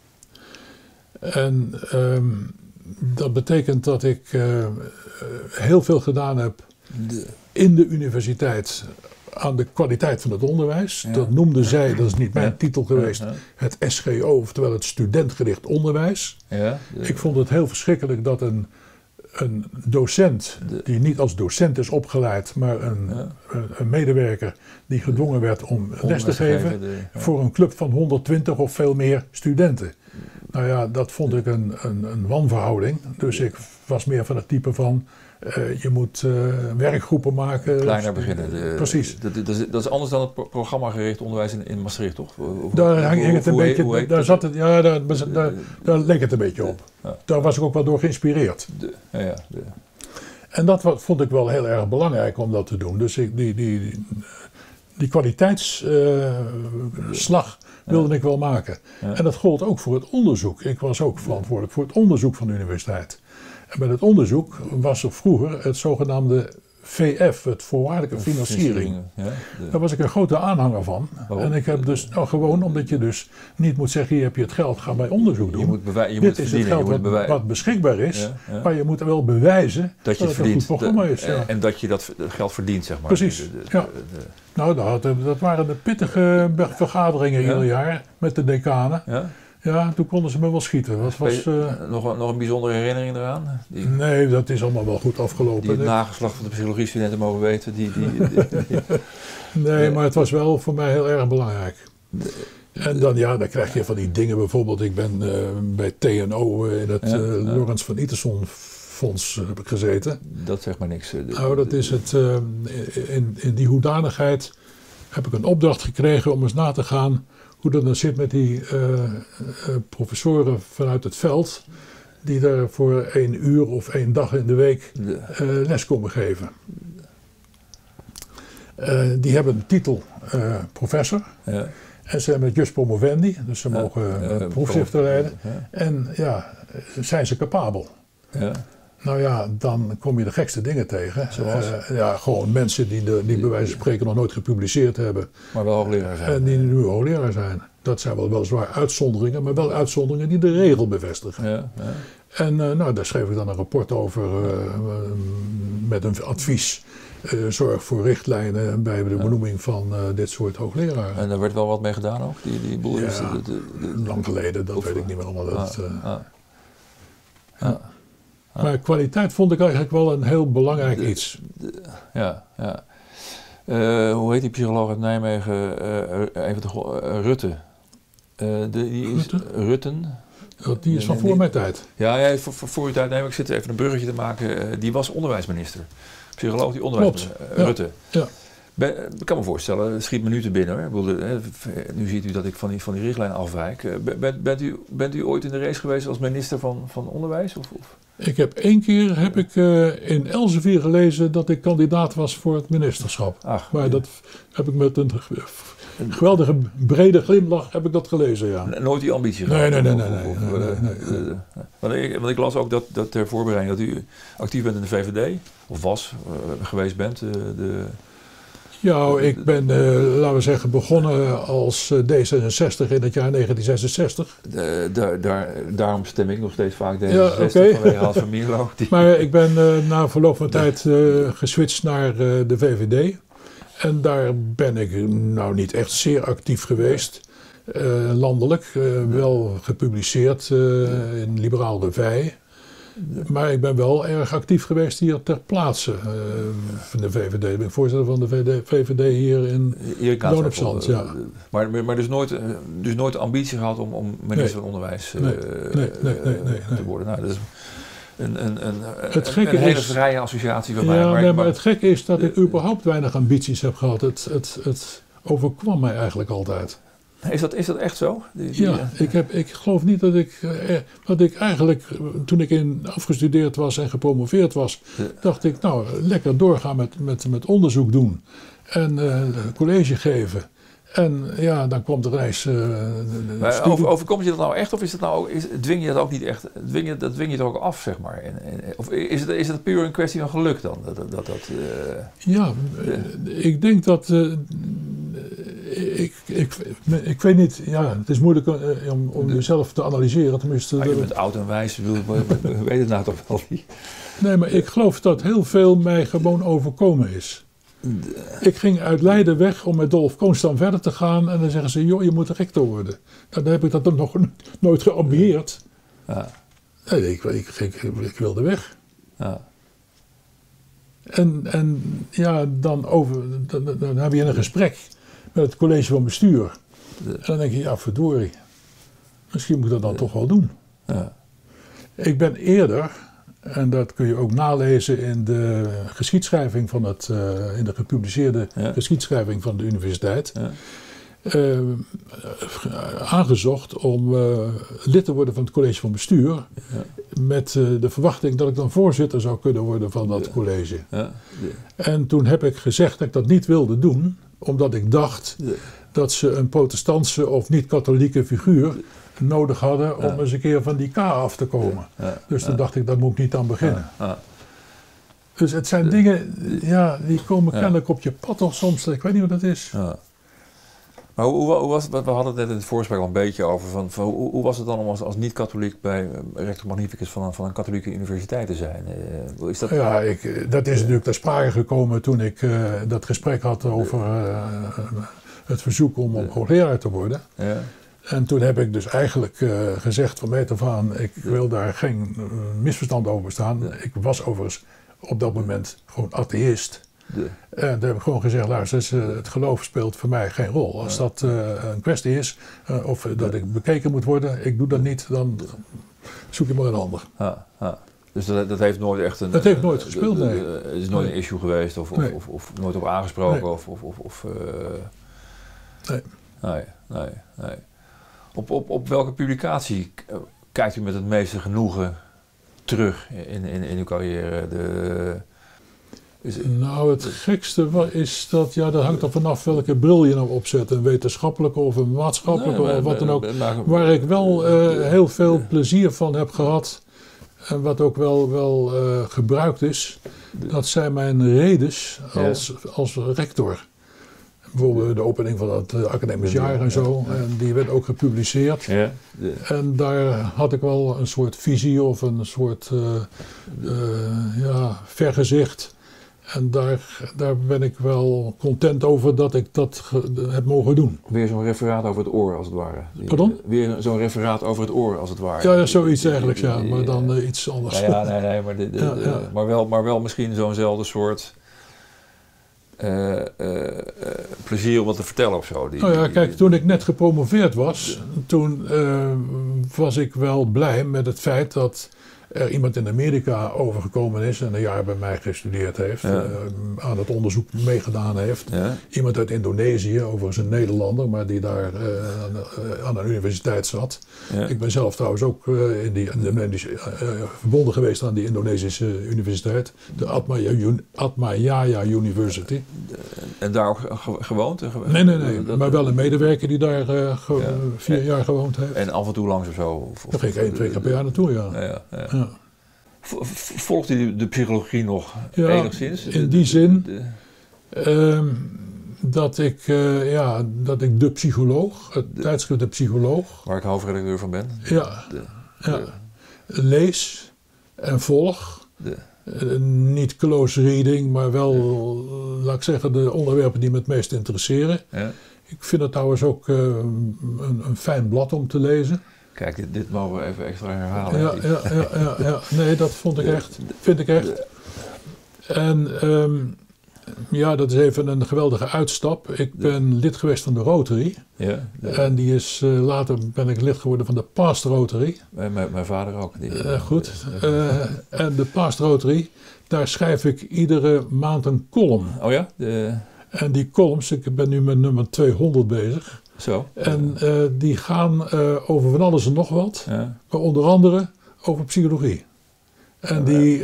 En um, dat betekent dat ik uh, heel veel gedaan heb in de universiteit aan de kwaliteit van het onderwijs. Ja. Dat noemden zij, dat is niet mijn ja. titel geweest, ja. het S G O, oftewel het studentgericht onderwijs. Ja. Ja. Ik vond het heel verschrikkelijk dat een, een docent, die niet als docent is opgeleid, maar een, ja. een, een medewerker die gedwongen werd om les te geven, de, ja. voor een club van honderdtwintig of veel meer studenten. Nou ja, dat vond ik een, een, een wanverhouding. Dus ik was meer van het type van, uh, je moet uh, werkgroepen maken. Kleiner beginnen. De, Precies. Dat, dat, is, dat is anders dan het pro- programmagericht onderwijs in, in Maastricht, toch? Hoe, daar hing het een hoe, beetje, hoe daar, zat het, ja, daar, daar, daar, daar leek het een beetje op. Ja. Daar was ik ook wel door geïnspireerd. De, ja, ja, de. En dat wat, vond ik wel heel erg belangrijk om dat te doen. Dus ik, die, die, die, die kwaliteitsslag uh, wilde ja. ik wel maken. Ja. En dat gold ook voor het onderzoek. Ik was ook verantwoordelijk voor het onderzoek van de universiteit. En bij het onderzoek was er vroeger het zogenaamde V F, het voorwaardelijke financiering. Ja, de... Daar was ik een grote aanhanger van. Waarom? En ik heb dus, nou gewoon omdat je dus niet moet zeggen, hier heb je het geld, ga bij onderzoek doen. Je moet bewij- je Dit moet is het geld wat, bewij- wat beschikbaar is, ja, ja. maar je moet wel bewijzen dat, je dat het verdient, een goed programma de, is. Ja. En dat je dat geld verdient, zeg maar. Precies, de, de, ja. De, de, nou, dat, dat waren de pittige vergaderingen ja. ieder jaar met de decanen. Ja. Ja, toen konden ze me wel schieten. Dat was, uh... nog, een, nog een bijzondere herinnering eraan? Die, nee, dat is allemaal wel goed afgelopen. Die het nageslacht van de psychologie-studenten mogen weten. Die, die, die, die, nee, ja. Maar het was wel voor mij heel erg belangrijk. De, en dan, ja, dan krijg je van die dingen. Bijvoorbeeld, ik ben uh, bij T N O in het ja, uh, ja. Laurens van Itterson Fonds heb ik gezeten. Dat zegt maar niks. De, nou, dat is het. Uh, in, in die hoedanigheid heb ik een opdracht gekregen om eens na te gaan hoe dat dan zit met die uh, uh, professoren vanuit het veld, die daar voor één uur of één dag in de week uh, les komen geven. Uh, die hebben een titel uh, professor. Ja. En ze hebben het jus promovendi, dus ze mogen uh, uh, proefschriften leiden. Ja. En ja, zijn ze capabel? Ja. Nou ja, dan kom je de gekste dingen tegen. Zoals? Uh, ja, gewoon mensen die, de, die bij wijze van spreken nog nooit gepubliceerd hebben. Maar wel hoogleraar zijn. En die nu hoogleraar zijn. Dat zijn wel weliswaar uitzonderingen, maar wel uitzonderingen die de regel bevestigen. Ja, ja. En uh, nou, daar schreef ik dan een rapport over uh, uh, met een advies. Uh, zorg voor richtlijnen bij de benoeming van uh, dit soort hoogleraren. En daar werd wel wat mee gedaan ook? Die, die boel ja, is de, de, de, lang geleden, dat of, weet ik niet meer allemaal. Dat, ah, uh, ah, ja. ah. Maar kwaliteit vond ik eigenlijk wel een heel belangrijk de, iets. De, ja, ja. Uh, hoe heet die psycholoog uit Nijmegen? Uh, even de, uh, Rutte. Uh, de, die is, Rutte? Rutten. Die is van voor mijn tijd. Ja, ja voor, voor, voor uw tijd. Nee, ik zit even een bruggetje te maken. Uh, die was onderwijsminister. Psycholoog die onderwijsminister. Uh, ja. Rutte. Ja. Ben, ik kan me voorstellen, het schiet me nu te binnen. Hè. Ik bedoel, hè, nu ziet u dat ik van die, van die richtlijn afwijk. Uh, bent, bent, u, bent u ooit in de race geweest als minister van, van Onderwijs? Of, of? Ik heb één keer heb ik, uh, in Elsevier gelezen dat ik kandidaat was voor het ministerschap. Ach, maar ja. Dat heb ik met een Een geweldige brede glimlach heb ik dat gelezen, ja. Nooit die ambitie nee, gehad? Nee, nee, nee. nee, nee, nee, nee, nee. Want, ik, want ik las ook dat, dat ter voorbereiding dat u actief bent in de V V D, of was, uh, geweest bent. Uh, de, ja, ik ben, uh, laten we zeggen, begonnen als uh, D zesenzestig in het jaar negentien zesenzestig. De, de, daar, daarom stem ik nog steeds vaak D zesenzestig, ja, okay. Vanwege Hans van Mierlo. Die... Maar ik ben uh, na verloop van tijd uh, geswitcht naar uh, de V V D. En daar ben ik nou niet echt zeer actief geweest, uh, landelijk. Uh, wel gepubliceerd uh, in Liberaal Revij. Maar ik ben wel erg actief geweest hier ter plaatse uh, van de V V D. Ik ben voorzitter van de V V D hier in Loon op Zand. Ja. Maar, maar dus, nooit, dus nooit de ambitie gehad om, om minister nee. van Onderwijs uh, nee. Nee, nee, nee, nee, te worden. Nou, dat is een, een, een, het een, een hele is, vrije associatie bij ja, mij. Maar, nee, maar, maar het gekke is dat ik überhaupt weinig ambities heb gehad. Het, het, het overkwam mij eigenlijk altijd. Is dat, is dat echt zo? Die, die, ja, ik, heb, ik geloof niet dat ik, eh, dat ik eigenlijk, toen ik in afgestudeerd was en gepromoveerd was, ja. dacht ik, nou, lekker doorgaan met, met, met onderzoek doen en uh, college geven. En ja, dan komt er ineens... Uh, maar over, overkomt je dat nou echt of is het nou, is, dwing je dat ook niet echt, dwing je, dat dwing je het ook af, zeg maar? En, en, of is het, is het puur een kwestie van geluk dan? Dat, dat, dat, uh, ja, de... ik denk dat... Uh, Ik, ik, ik weet niet, ja, het is moeilijk uh, om, om jezelf te analyseren. Tenminste, maar je bent oud en wijs, we weten het nou toch wel niet. Nee, maar ik geloof dat heel veel mij gewoon overkomen is. Ik ging uit Leiden weg om met Dolf Koonstam verder te gaan en dan zeggen ze, joh, je moet rector worden. Nou, dan heb ik dat nog nooit geambieerd. Ja. Nee, ik, ik, ik, ik wilde weg. Ja. En, en ja, dan, over, dan, dan heb je een gesprek met het college van bestuur. En dan denk je, ja, verdorie. Misschien moet ik dat dan ja. toch wel doen. Ja. Ik ben eerder, en dat kun je ook nalezen in de geschiedschrijving van het, uh, in de gepubliceerde ja. geschiedschrijving van de universiteit, ja. uh, aangezocht om uh, lid te worden van het college van bestuur. Ja. Met uh, de verwachting dat ik dan voorzitter zou kunnen worden van dat ja. college. Ja. Ja. En toen heb ik gezegd dat ik dat niet wilde doen, omdat ik dacht ja. dat ze een protestantse of niet-katholieke figuur nodig hadden om ja. eens een keer van die K af te komen. Ja. Ja. Dus toen ja. dacht ik, daar moet ik niet aan beginnen. Ja. Ja. Dus het zijn dingen, ja, die komen ja. kennelijk op je pad toch soms. Ik weet niet wat dat is. Ja. Maar hoe, hoe was het, we hadden het net in het voorgesprek al een beetje over, van, van, hoe, hoe was het dan om als, als niet-katholiek bij rector magnificus van een, van een katholieke universiteit te zijn? Uh, is dat... Ja, ik, dat is natuurlijk ter sprake gekomen toen ik uh, dat gesprek had over uh, het verzoek om, om hoogleraar te worden. Ja. En toen heb ik dus eigenlijk uh, gezegd van meet af aan, ik wil daar geen uh, misverstand over bestaan. Ja. Ik was overigens op dat moment gewoon atheïst. Ja. En toen heb ik gewoon gezegd, luister, uh, het geloof speelt voor mij geen rol. Als ja. dat uh, een kwestie is, uh, of uh, dat ja. ik bekeken moet worden, ik doe dat niet, dan zoek je maar een ander. Ja, ja. Dus dat, dat heeft nooit echt een... Dat heeft nooit gespeeld, nee. Het is nooit nee. een issue geweest of, of, nee. of, of nooit op aangesproken nee. of... of, of, of uh, nee. Nee, nee, nee. Op, op, op welke publicatie kijkt u met het meeste genoegen terug in, in, in uw carrière? De, is het, nou, het gekste is dat, ja, dat hangt er vanaf welke bril je nou opzet. Een wetenschappelijke of een maatschappelijke nee, maar, of wat dan ook. Maar, waar ik wel uh, heel veel plezier van heb gehad en wat ook wel, wel uh, gebruikt is, dat zijn mijn redes als, ja. als rector. Bijvoorbeeld de opening van het uh, academisch jaar en zo. Ja, ja. En die werd ook gepubliceerd. Ja, de... En daar had ik wel een soort visie of een soort uh, uh, ja, vergezicht. En daar, daar ben ik wel content over dat ik dat ge- heb mogen doen. Weer zo'n referaat over het oor als het ware. Pardon? Weer zo'n referaat over het oor als het ware. Ja, ja zoiets eigenlijk, ja. Maar dan uh, iets anders. Ja, ja nee, nee. Maar, de, de, ja, ja. maar, wel, maar wel misschien zo'nzelfde soort... Uh, uh, uh, plezier om wat te vertellen of zo. Die, nou ja, kijk, toen ik net gepromoveerd was, toen uh, was ik wel blij met het feit dat er iemand in Amerika overgekomen is en een jaar bij mij gestudeerd heeft, ja. uh, aan het onderzoek meegedaan heeft. Ja. Iemand uit Indonesië, overigens een Nederlander, maar die daar uh, aan, uh, aan een universiteit zat. Ja. Ik ben zelf trouwens ook uh, in die, in die, uh, verbonden geweest aan die Indonesische universiteit, de Atmajaya, Atmajaya University. En daar ook ge- gewoond? Nee, nee, nee, dat, maar wel een medewerker die daar uh, ge- ja. vier en, jaar gewoond heeft. En af en toe langs of zo? Of, Daar ging ik één, twee keer per jaar naartoe, ja. ja, ja, ja. ja. Volgt u de psychologie nog ja, enigszins? In die zin de, de... Um, dat, ik, uh, ja, dat ik de psycholoog, het de, tijdschrift De Psycholoog... Waar ik hoofdredacteur van ben. Ja, de, ja de, lees en volg. De, uh, niet close reading, maar wel, ja. laat ik zeggen, de onderwerpen die me het meest interesseren. Ja. Ik vind het trouwens ook uh, een, een fijn blad om te lezen. Kijk, dit, dit mogen we even extra herhalen. Ja, ja, ja, ja, ja. Nee, dat vond ik echt. Vind ik echt. En um, ja, dat is even een geweldige uitstap. Ik ben lid geweest van de Rotary. Ja, ja. En die is, uh, later ben ik lid geworden van de Past Rotary. Mijn, mijn, mijn vader ook. Die, uh, goed. Uh, en de Past Rotary, daar schrijf ik iedere maand een column. Oh ja? De... En die columns, ik ben nu met nummer tweehonderd bezig. Zo. En uh, die gaan uh, over van alles en nog wat, ja. Maar onder andere over psychologie. En die, uh,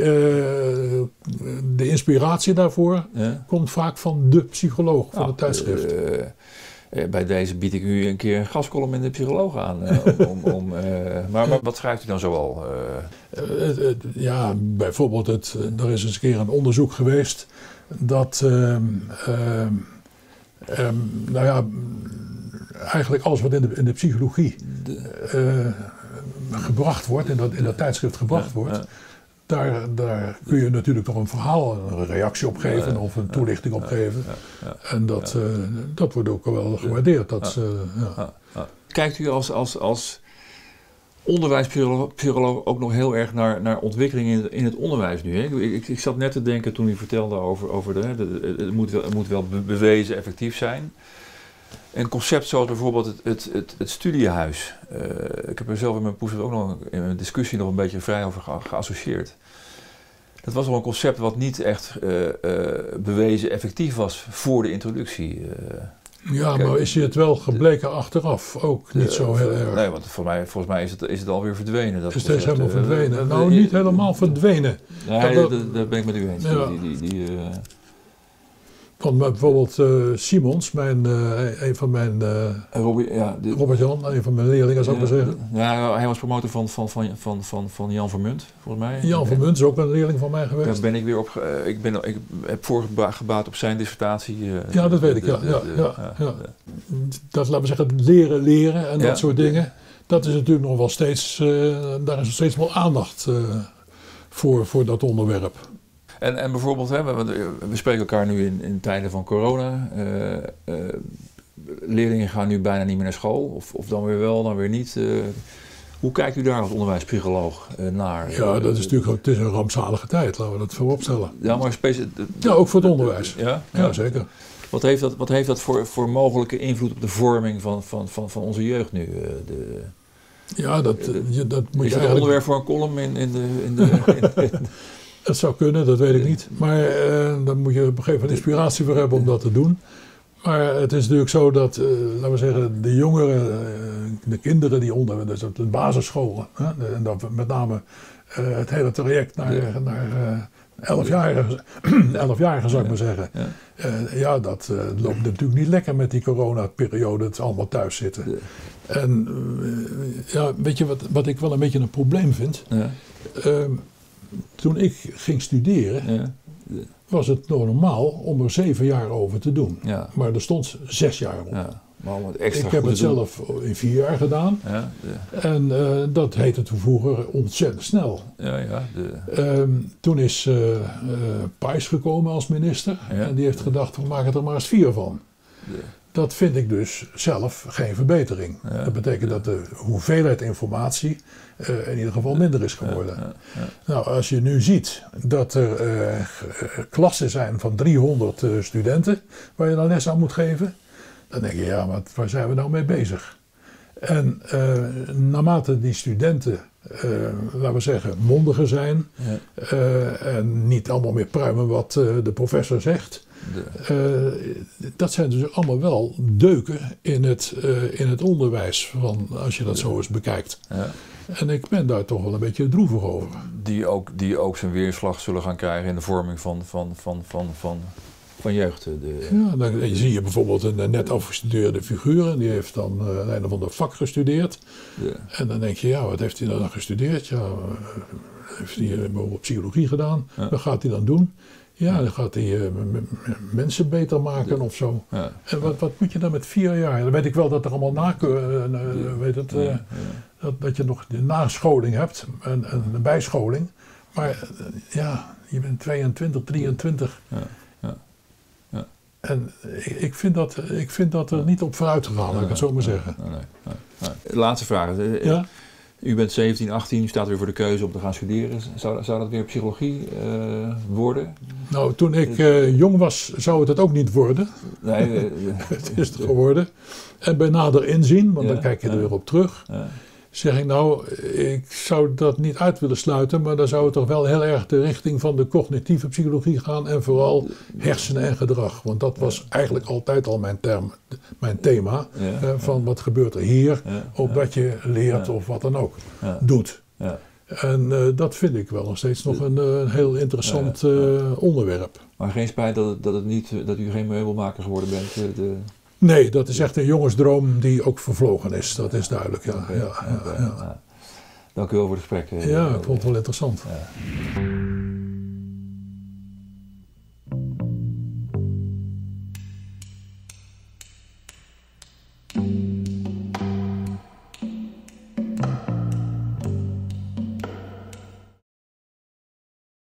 de inspiratie daarvoor ja. komt vaak van de psycholoog van nou, het tijdschrift. Uh, uh, bij deze bied ik u een keer een gastcolumn in de Psycholoog aan. Uh, om, om, uh, maar, maar wat schrijft u dan zoal? Uh? Uh, uh, uh, ja, bijvoorbeeld, het, uh, er is eens een keer een onderzoek geweest dat, uh, uh, um, nou ja, eigenlijk alles wat in de, in de psychologie uh, gebracht wordt, in dat, in dat tijdschrift gebracht ja, wordt, ja. Daar, daar kun je natuurlijk nog een verhaal, een reactie op geven ja, of een toelichting ja, op geven. Ja, ja, ja, en dat, ja. uh, dat wordt ook wel gewaardeerd. Dat, uh, ja. Ja, ja. Kijkt u als, als, als onderwijspsycholoog ook nog heel erg naar, naar ontwikkeling in, in het onderwijs nu? Hè? Ik, ik zat net te denken toen u vertelde over, over de, de, het, moet wel, het moet wel bewezen effectief zijn. Een concept zoals bijvoorbeeld het, het, het, het studiehuis. Uh, ik heb er zelf in mijn poes ook nog in een discussie nog een beetje vrij over ge- geassocieerd. Dat was wel een concept wat niet echt uh, uh, bewezen effectief was voor de introductie. Uh, ja, kijk, maar is je het wel gebleken de, achteraf? Ook de, niet zo heel erg. Nee, want voor mij, volgens mij is het, is het alweer verdwenen. Dat is het helemaal uh, verdwenen? Uh, nou, niet helemaal verdwenen. Nee, dat, dat, dat ben ik met u eens. Ja. Die, die, die, die, uh, Want bijvoorbeeld uh, Simons, mijn, uh, een van mijn... Uh, Robby, ja, de, Robert Jan, een van mijn leerlingen zou ik ja, maar zeggen. Ja, hij was promotor van, van, van, van, van, van Jan Vermunt, volgens mij. Jan Vermunt is ook een leerling van mij geweest. Daar ben ik weer op... Uh, ik, ben, ik heb voorgebaat op zijn dissertatie. Uh, ja, dat weet ik, ja. De, ja, de, ja, ja, ja. Dat, laten we zeggen, leren, leren en ja, dat soort dingen. Dat is natuurlijk nog wel steeds... Uh, daar is nog steeds wel aandacht uh, voor, voor dat onderwerp. En, en bijvoorbeeld, hè, we, we spreken elkaar nu in, in tijden van corona. Uh, uh, leerlingen gaan nu bijna niet meer naar school, of, of dan weer wel, dan weer niet. Uh, hoe kijkt u daar als onderwijspsycholoog uh, naar? Ja, dat is natuurlijk het is een rampzalige tijd, laten we dat voorop stellen. Ja, maar specie- ja, ook voor het onderwijs. Ja, ja. ja zeker. Wat heeft dat, wat heeft dat voor, voor mogelijke invloed op de vorming van, van, van, van onze jeugd nu? Uh, de, ja, dat, de, je, dat moet is je dat eigenlijk... een onderwerp voor een column in, in de... In de in, in, Het zou kunnen, dat weet ik niet. Maar uh, daar moet je op een gegeven moment inspiratie voor hebben om dat te doen. Maar het is natuurlijk zo dat, uh, laten we zeggen, de jongeren, uh, de kinderen die onder, dus op de basisscholen, hè, en dat met name uh, het hele traject naar, ja. naar uh, elfjarigen, elfjarigen zou ik maar zeggen. Ja, uh, ja dat uh, loopt natuurlijk niet lekker met die coronaperiode, het allemaal thuis zitten. Ja. En uh, ja, weet je wat, wat ik wel een beetje een probleem vind? Ja. Uh, Toen ik ging studeren, ja. was het normaal om er zeven jaar over te doen. Ja. Maar er stond zes jaar op. Ja. Maar om het extra ik heb het zelf in vier jaar gedaan. Ja, ja. En uh, dat heette toen vroeger ontzettend snel. Ja, ja, de... um, toen is uh, uh, Pijs gekomen als minister. Ja. En die heeft gedacht, we maken er maar eens vier van. De... Dat vind ik dus zelf geen verbetering. Ja, dat betekent ja. dat de hoeveelheid informatie uh, in ieder geval minder is geworden. Ja, ja, ja. Nou, als je nu ziet dat er uh, klassen zijn van driehonderd uh, studenten waar je dan les aan moet geven, dan denk je, ja, wat, waar zijn we nou mee bezig? En uh, naarmate die studenten, uh, laten we zeggen, mondiger zijn ja. uh, en niet allemaal meer pruimen wat uh, de professor zegt, Uh, dat zijn dus allemaal wel deuken in het, uh, in het onderwijs, van, als je dat zo eens bekijkt. Ja. En ik ben daar toch wel een beetje droevig over. Die ook, die ook zijn weerslag zullen gaan krijgen in de vorming van, van, van, van, van, van jeugd. De... Ja, dan zie je bijvoorbeeld een net afgestudeerde figuur, en die heeft dan uh, een of ander vak gestudeerd. Ja. En dan denk je, ja, wat heeft hij dan gestudeerd? Ja, uh, heeft hij bijvoorbeeld psychologie gedaan? Ja. Wat gaat hij dan doen? Ja, dan gaat hij uh, m- m- mensen beter maken ja. of zo. Ja. En wat, wat moet je dan met vier jaar? Dan weet ik wel dat er allemaal nakeur, uh, uh, weet het, uh, ja. Ja. Dat, dat je nog de nascholing hebt en, en een bijscholing. Maar uh, ja, je bent tweeëntwintig, drieëntwintig. Ja. Ja. Ja. En ik, ik, vind dat, ik vind dat er niet op vooruit gegaan, laat ik het zo maar zeggen. Nee, nee, nee, nee. Laatste vraag. Ja? U bent zeventien, achttien, u staat weer voor de keuze om te gaan studeren. Zou, zou dat weer psychologie uh, worden? Nou, toen ik uh, jong was, zou het het ook niet worden. Nee, uh, het is het geworden. En bij nader inzien, want ja, dan kijk je er ja. weer op terug, ja. zeg ik nou, ik zou dat niet uit willen sluiten, maar dan zou het toch wel heel erg de richting van de cognitieve psychologie gaan en vooral hersenen en gedrag. Want dat was ja. eigenlijk altijd al mijn, term, mijn thema, ja. uh, van wat gebeurt er hier, ja. opdat je leert ja. of wat dan ook ja. doet. Ja. En uh, dat vind ik wel nog steeds nog een uh, heel interessant ja. uh, onderwerp. Maar geen spijt dat, het, dat, het niet, dat u geen meubelmaker geworden bent? De... Nee, dat is echt een jongensdroom die ook vervlogen is, dat is duidelijk. Ja, ja, ja, ja. Dank u wel voor het gesprek. Ja, ik vond het wel interessant. Ja.